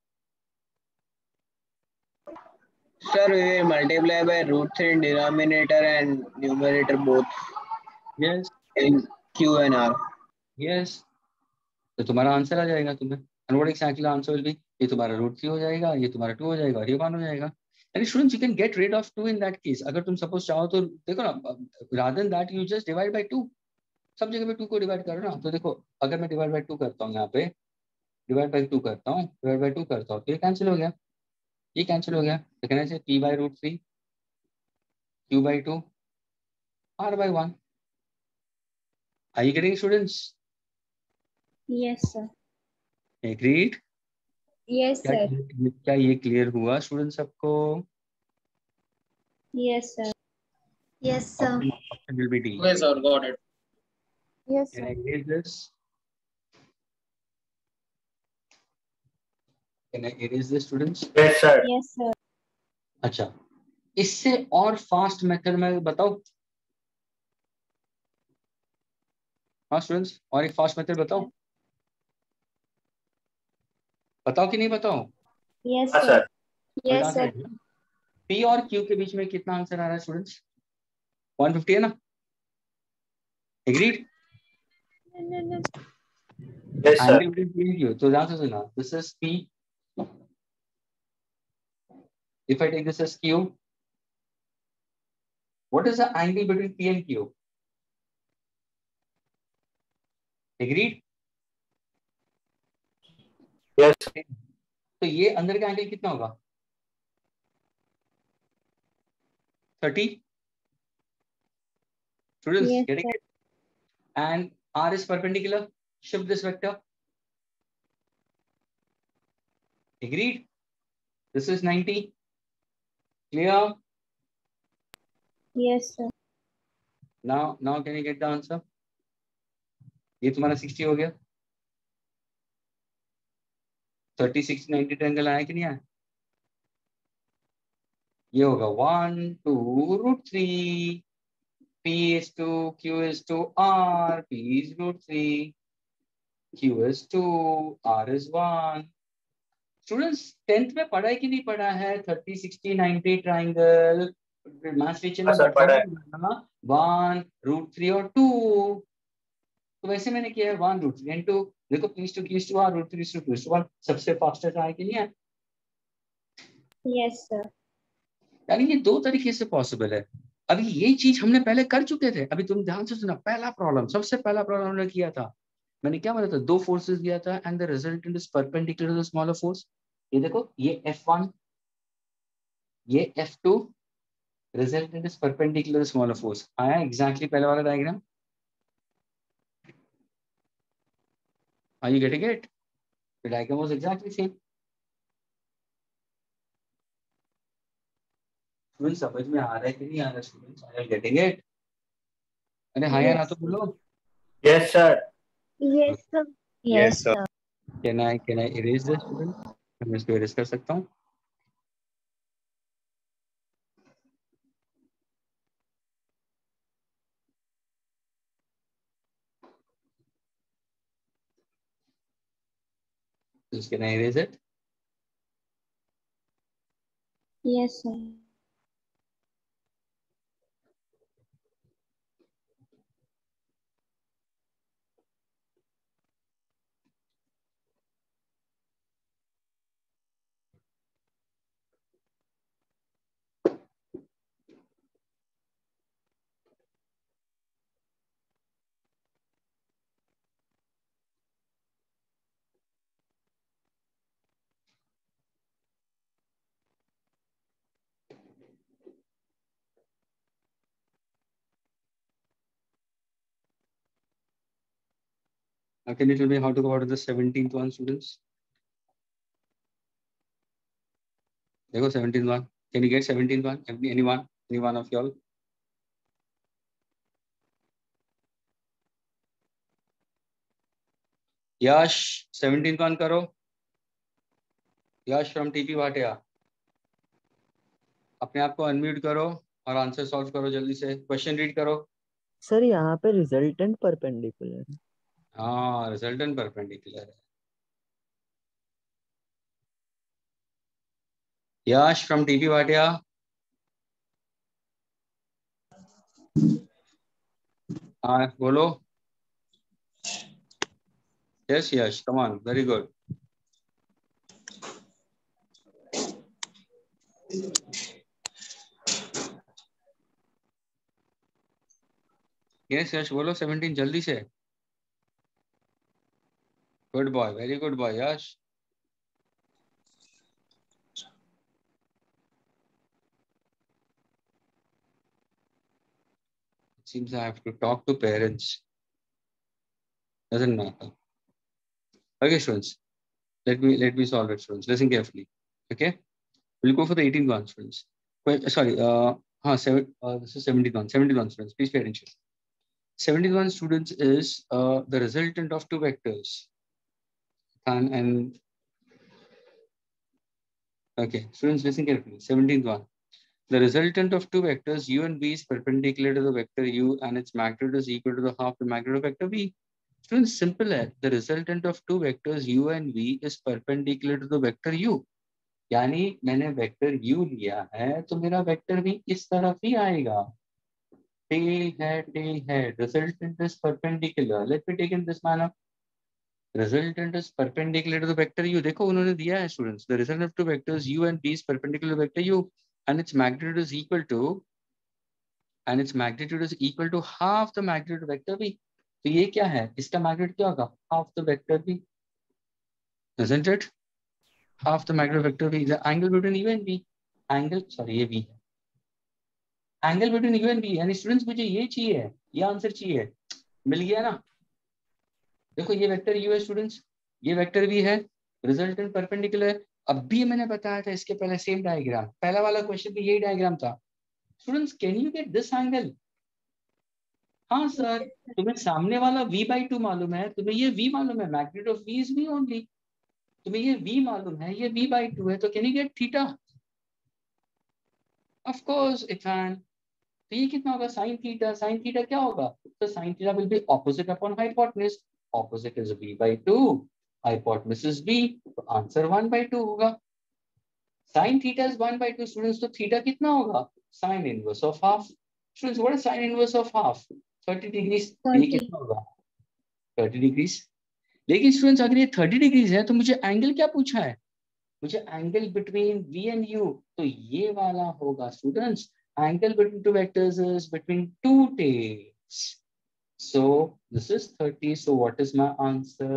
C: Sir, we will multiply by root 3 in denominator and numerator both
A: Yes.
C: in Q and R.
A: Yes. तो तुम्हारा आंसर आ जाएगा तुम्हें. And what exactly the answer will be? ये तुम्हारा root 3 हो जाएगा, ये तुम्हारा 2 हो जाएगा और ये 1 हो जाएगा. And students, you can get rid of 2 in that case. अगर तुम suppose चाहो तो देखो ना, rather than that you just divide by 2. सब जगह पे 2 को डिवाइड करो ना. तो देखो अगर मैं डिवाइड बाय 2 करता हूँ, यहाँ पे डिवाइड बाय 2 करता हूँ, डिवाइड बाय 2 करता हूँ, तो ये कैंसिल हो गया, ये कैंसिल हो गया. तो कहना चाहिए p by root 3, q by 2, r by 1. Are you getting, students?
B: Yes, sir.
A: Agreed?
D: Yes, sir.
A: क्या ये क्लियर हुआ स्टूडेंट सबको?
B: Yes, sir.
D: Yes, sir.
A: Option will be D.
F: Okay, sir, got it.
D: Yes,
A: Can
D: sir.
A: I erase this? Can I erase this, students?
E: Yes, sir.
B: Yes, sir.
A: अच्छा, इससे और fast method में बताओ. हाँ students, और एक fast method बताओ. बताओ कि नहीं बताओ?
B: Yes,
E: हाँ,
B: sir.
E: sir.
D: Yes, sir.
A: P और Q के बीच में कितना आंसर आ रहा है स्टूडेंट्स? 150 है ना? Agreed?
E: Yes, sir.
A: Angle between P and Q. तो ध्यान से सुना. This is P. If I take this as Q, what is the angle between P and Q? Agreed?
E: Yes.
A: तो ये अंदर का एंगल कितना होगा? 30. Students,
B: Yes,
A: getting
B: sir.
A: it? And R is perpendicular. Shift this vector. Agreed? This is 90. Clear?
B: Yes, sir.
A: Now can you get the answer? ये तुम्हारा 60 हो गया. 30, 60, 90 ट्रायंगल आया कि नहीं आया? ये होगा 1, 2, root 3. P is 2, Q is 2, R. P is root 3. Q is 2, R is 1. Students, 10th में पढ़ा है कि नहीं पढ़ा है? 30, 60, 90 ट्रायंगल. मैथ्स टीचर ने बताया 1, root 3 और 2. तो वैसे मैंने किया है 1, root 3 and 2. देखो P is 2, Q is 2, R, root 3 is 2, 2 is 1. सबसे फास्टेस्ट आया कि नहीं है?
B: Yes, sir.
A: यानी ये दो तरीके से पॉसिबल है। अभी ये चीज हमने पहले कर चुके थे। अभी तुम ध्यान से सुना, पहला प्रॉब्लम, सबसे पहला प्रॉब्लम हमने किया था, मैंने क्या बोला था, दो फोर्सेस दिया था and the resultant is perpendicular to the smaller force. ये देखो, ये F1, ये F2, resultant is perpendicular to smaller force. आया एग्जैक्टली पहले वाला diagram? Are you getting it? The diagram was exactly same. Student समझ में आ रहा है कि नहीं आ रहा students? Are you getting it? अरे हाँ या ना तो बोलो।
E: Yes, sir.
B: Yes, sir.
H: Yes, sir.
A: Can I erase this student? मैं इसको इरेज कर सकता हूँ? Can I erase it?
B: Yes, sir.
A: Now, can you tell me how to go out of the 17th one, students? There go 17th one. Can you get 17th one? Anyone? Any one of y'all? Yash, 17th one करो. Yash from TP Bhatia. अपने आप को unmute करो और answer solve करो जल्दी से. Question read करो.
G: सर यहाँ पे रिजल्टेंट परपेंडिकुलर है.
A: हाँ, रिजल्टेंट परपेंडिकुलर है. Yash from TP Bhatia. हाँ बोलो. Yes, Yash, come on, very good. Yes, Yash, बोलो 17 जल्दी से. Good boy, very good boy, Yash. It seems I have to talk to parents. Doesn't matter. Okay, students. Let me solve it, students. Listen carefully. Okay. We'll go for the 18th one, students. Sorry. This is 17th one. 17th one, students. Please pay attention. 17th one, students, is the resultant of two vectors. And okay, students, listen carefully. 17th one. The resultant of two vectors u and v is perpendicular to the vector u, and its magnitude is equal to the half the magnitude of vector v. Students, simple है. The resultant of two vectors u and v is perpendicular to the vector u. यानी मैंने vector u लिया है तो मेरा vector v इस तरफ ही आएगा. tail है. Resultant is perpendicular. Let me take in this manner. Resultant is perpendicular to the vector u. देखो उन्होंने दिया है students. The resultant of two vectors u and v is perpendicular to vector u, and its magnitude is equal to half the magnitude of vector v. तो ये क्या है? इसका magnitude क्या होगा? Half the vector v. Isn't it? Half the magnitude of vector v is the angle between u and v. ये v है. Angle between u and v. यानी स्टूडेंट्स मुझे ये चाहिए, ये आंसर चाहिए. मिल गया ना? देखो ये वेक्टर u है स्टूडेंट्स, ये वेक्टर v है, रिजल्टेंट परपेंडिकुलर है. अब भी मैंने बताया था इसके पहले सेम डायग्राम, पहला वाला क्वेश्चन में यही डायग्राम था. Students, can you get this angle? हाँ सर, तुम्हें सामने वाला v/2 मालूम है, तुम्हें ये v मालूम है, magnitude of v is v only. तुम्हें ये v मालूम है, ये v/2 है, तो can you get theta? Of course Irfan. तो ये कितना होगा? sin theta. sin थीटा क्या होगा? तो sin theta will be opposite upon hypotenuse. Opposite is v/2, hypotenuse is v, तो आंसर 1/2 होगा. sin थीटा इज 1/2 स्टूडेंट्स, तो थीटा कितना होगा? sin inverse of half. Students, what is sin inverse of half? 30 degrees. ये कितना होगा? 30 degrees. लेकिन students, अगर ये 30 डिग्रीज है तो मुझे एंगल क्या पूछा है? मुझे angle between v and u, तो ये वाला होगा स्टूडेंट्स, angle between two vectors is between two tails. So this is 30. So what is my answer?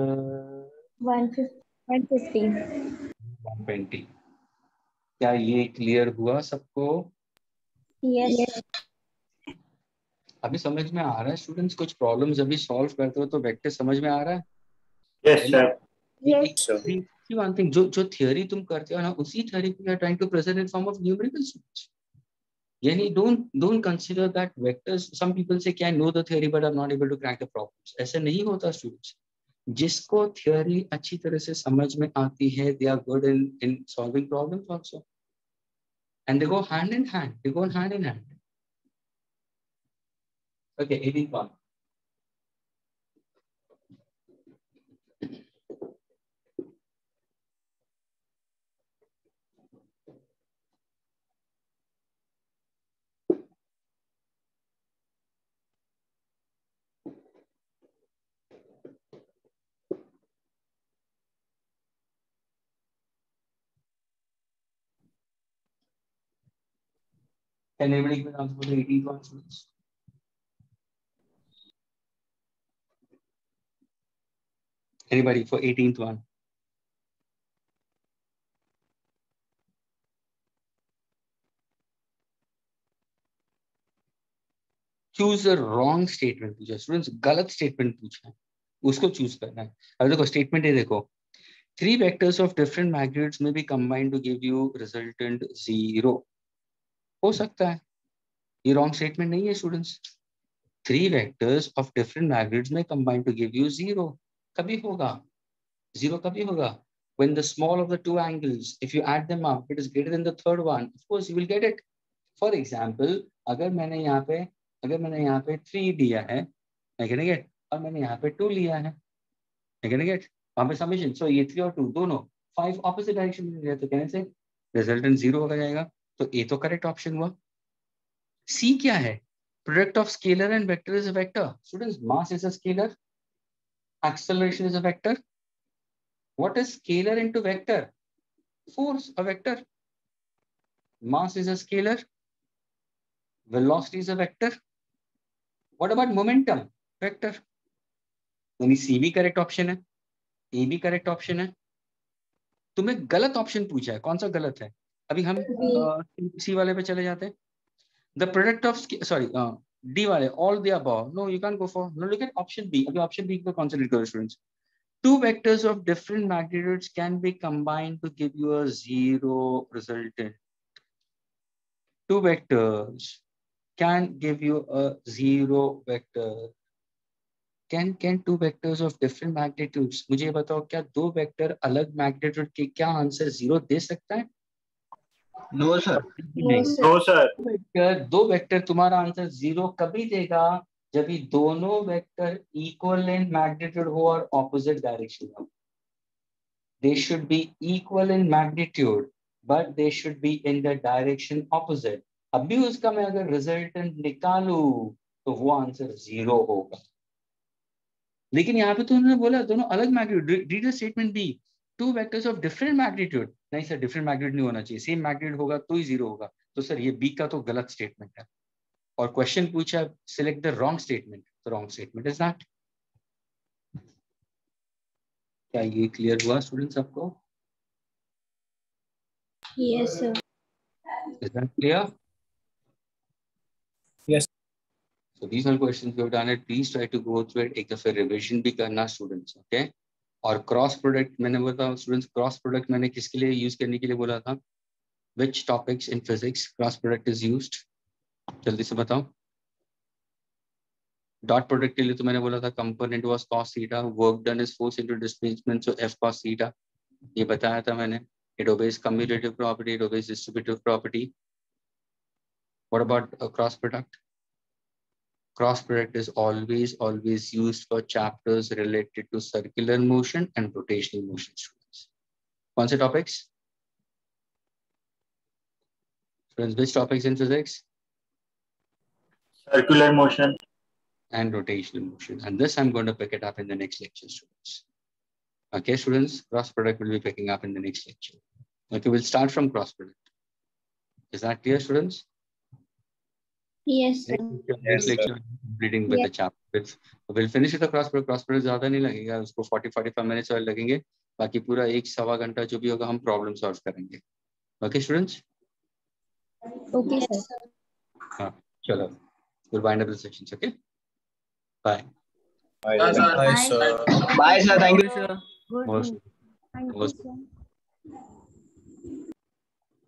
D: 150.
A: 120. क्या ये क्लियर हुआ सबको?
D: Yes.
A: अभी समझ में आ रहा है स्टूडेंट्स? कुछ प्रॉब्लम्स अभी सॉल्व करते हो तो वेक्टर समझ में आ रहा है?
E: Yes, sir.
D: Yes.
A: One thing, जो थियरी तुम करते हो ना, उसी थियरी को we are trying to present in form of numerical students. यानी don't consider that vectors, some people से can know the theory but are not able to crack the problems. ऐसे नहीं होता स्टूडेंट्स. जिसको थियरी अच्छी तरह से समझ में आती है, they are good in solving problems also, and they go hand in hand, they go hand in hand. Okay, 18th one. Can anybody give an answer for the 18th one, students? Anybody for 18th one? Choose a wrong statement पूछा students, गलत statement पूछा है, उसको choose करना है. अब देखो statement है, देखो 3 vectors of different magnitudes may be combined to give you resultant 0. हो सकता है, ये रॉन्ग स्टेटमेंट नहीं है students. 3 vectors of different magnitudes may combine to give you 0. कभी होगा 0, कभी होगा when the small of the two angles, if you add them up, it is greater than the third one. Of course you will get it. For example, अगर मैंने यहाँ पे 3 दिया है, get, और मैंने यहाँ पे 2 लिया है, get, वहाँ पे समेशन, so ये 3 और 2 दोनों 5 opposite डायरेक्शन में लिया, तो कहने से रिजल्टेंट 0 हो जाएगा. तो ए तो करेक्ट ऑप्शन हुआ. सी क्या है? Product of scalar and vector is a vector. Students, mass is a scalar, acceleration is a vector. What is scalar into vector? Force, a vector. Mass is a scalar. Velocity is a vector. What about momentum? Vector. यानी सी भी correct option है, ए भी correct option है. तुम्हें गलत option पूछा है, कौन सा गलत है? अभी हम सी वाले पे चले जाते हैं. The product of, sorry D वाले, all the above. No, you can go for, no, look at option B. अभी ऑप्शन बी पे कंसंट्रेट करो students. 2 vectors of different magnitudes can be combined to give you a 0 resultant. 2 vectors can give you a 0 vector. Can 2 vectors of different magnitudes, मुझे बताओ क्या 2 vector अलग magnitude के क्या answer 0 दे सकता है?
C: No, sir.
E: No, sir.
A: 2 vector तुम्हारा answer 0 कभी देगा जब ये दोनों वेक्टर इक्वल इन मैग्नीट्यूड हो और ऑपोजिट डायरेक्शन हो. They should be equal in magnitude, but they should be in the direction opposite. अभी उसका मैं अगर रिजल्टेंट निकालू तो वो आंसर 0 होगा. लेकिन यहाँ पे तो उन्होंने बोला दोनों अलग magnitude. Read the statement B. 2 vectors of different magnitude. नहीं सर, डिफरेंट मैग्नीट्यूड नहीं होना चाहिए, सेम मैग्नीट्यूड होगा तो ही 0 होगा. तो सर ये बी का तो गलत स्टेटमेंट है. और क्वेश्चन पूछा select the wrong statement. The wrong statement is that. क्या ये क्लियर हुआ स्टूडेंट्स आपको?
D: Yes, sir.
A: Is that clear?
F: Yes.
A: So these are questions we have done it. Please try to go through it. एक दफे revision भी करना students, okay? और cross product मैंने बोला स्टूडेंट्स, क्रॉस प्रोडक्ट मैंने किसके लिए यूज करने के लिए बोला था? Which topics in physics cross product is used? जल्दी से बताओ. डॉट प्रोडक्ट के लिए तो मैंने बोला था component was cos theta, work done is force into displacement, so f cos theta. ये बताया था मैंने. It obeys commutative property, it obeys distributive property. What about a cross product? Cross product is always used for chapters related to circular motion and rotational motion students. कौन से topics? Students, which topics in physics?
E: Circular motion
A: and rotational motion. And this I'm going to pick it up in the next lecture, students. Okay, students, cross product will be picking up in the next lecture. Okay, we'll start from cross product. Is that clear, students?
B: Yes, sir.
A: Next lecture, reading with the chapter. We'll finish with the cross product. Cross product ज़्यादा नहीं लगेगा, उसको 40-45 minutes और लगेंगे. बाकी पूरा 1-1.25 घंटा जो भी होगा हम प्रॉब्लम सॉल्व करेंगे. Okay, students?
B: Okay, sir.
A: हाँ, चलो. We'll wind up the sections. Okay. Bye.
F: Bye, sir.
C: Bye, sir. Thank you.
G: Good.
A: Most-
B: Thank you,
A: most-
B: sir.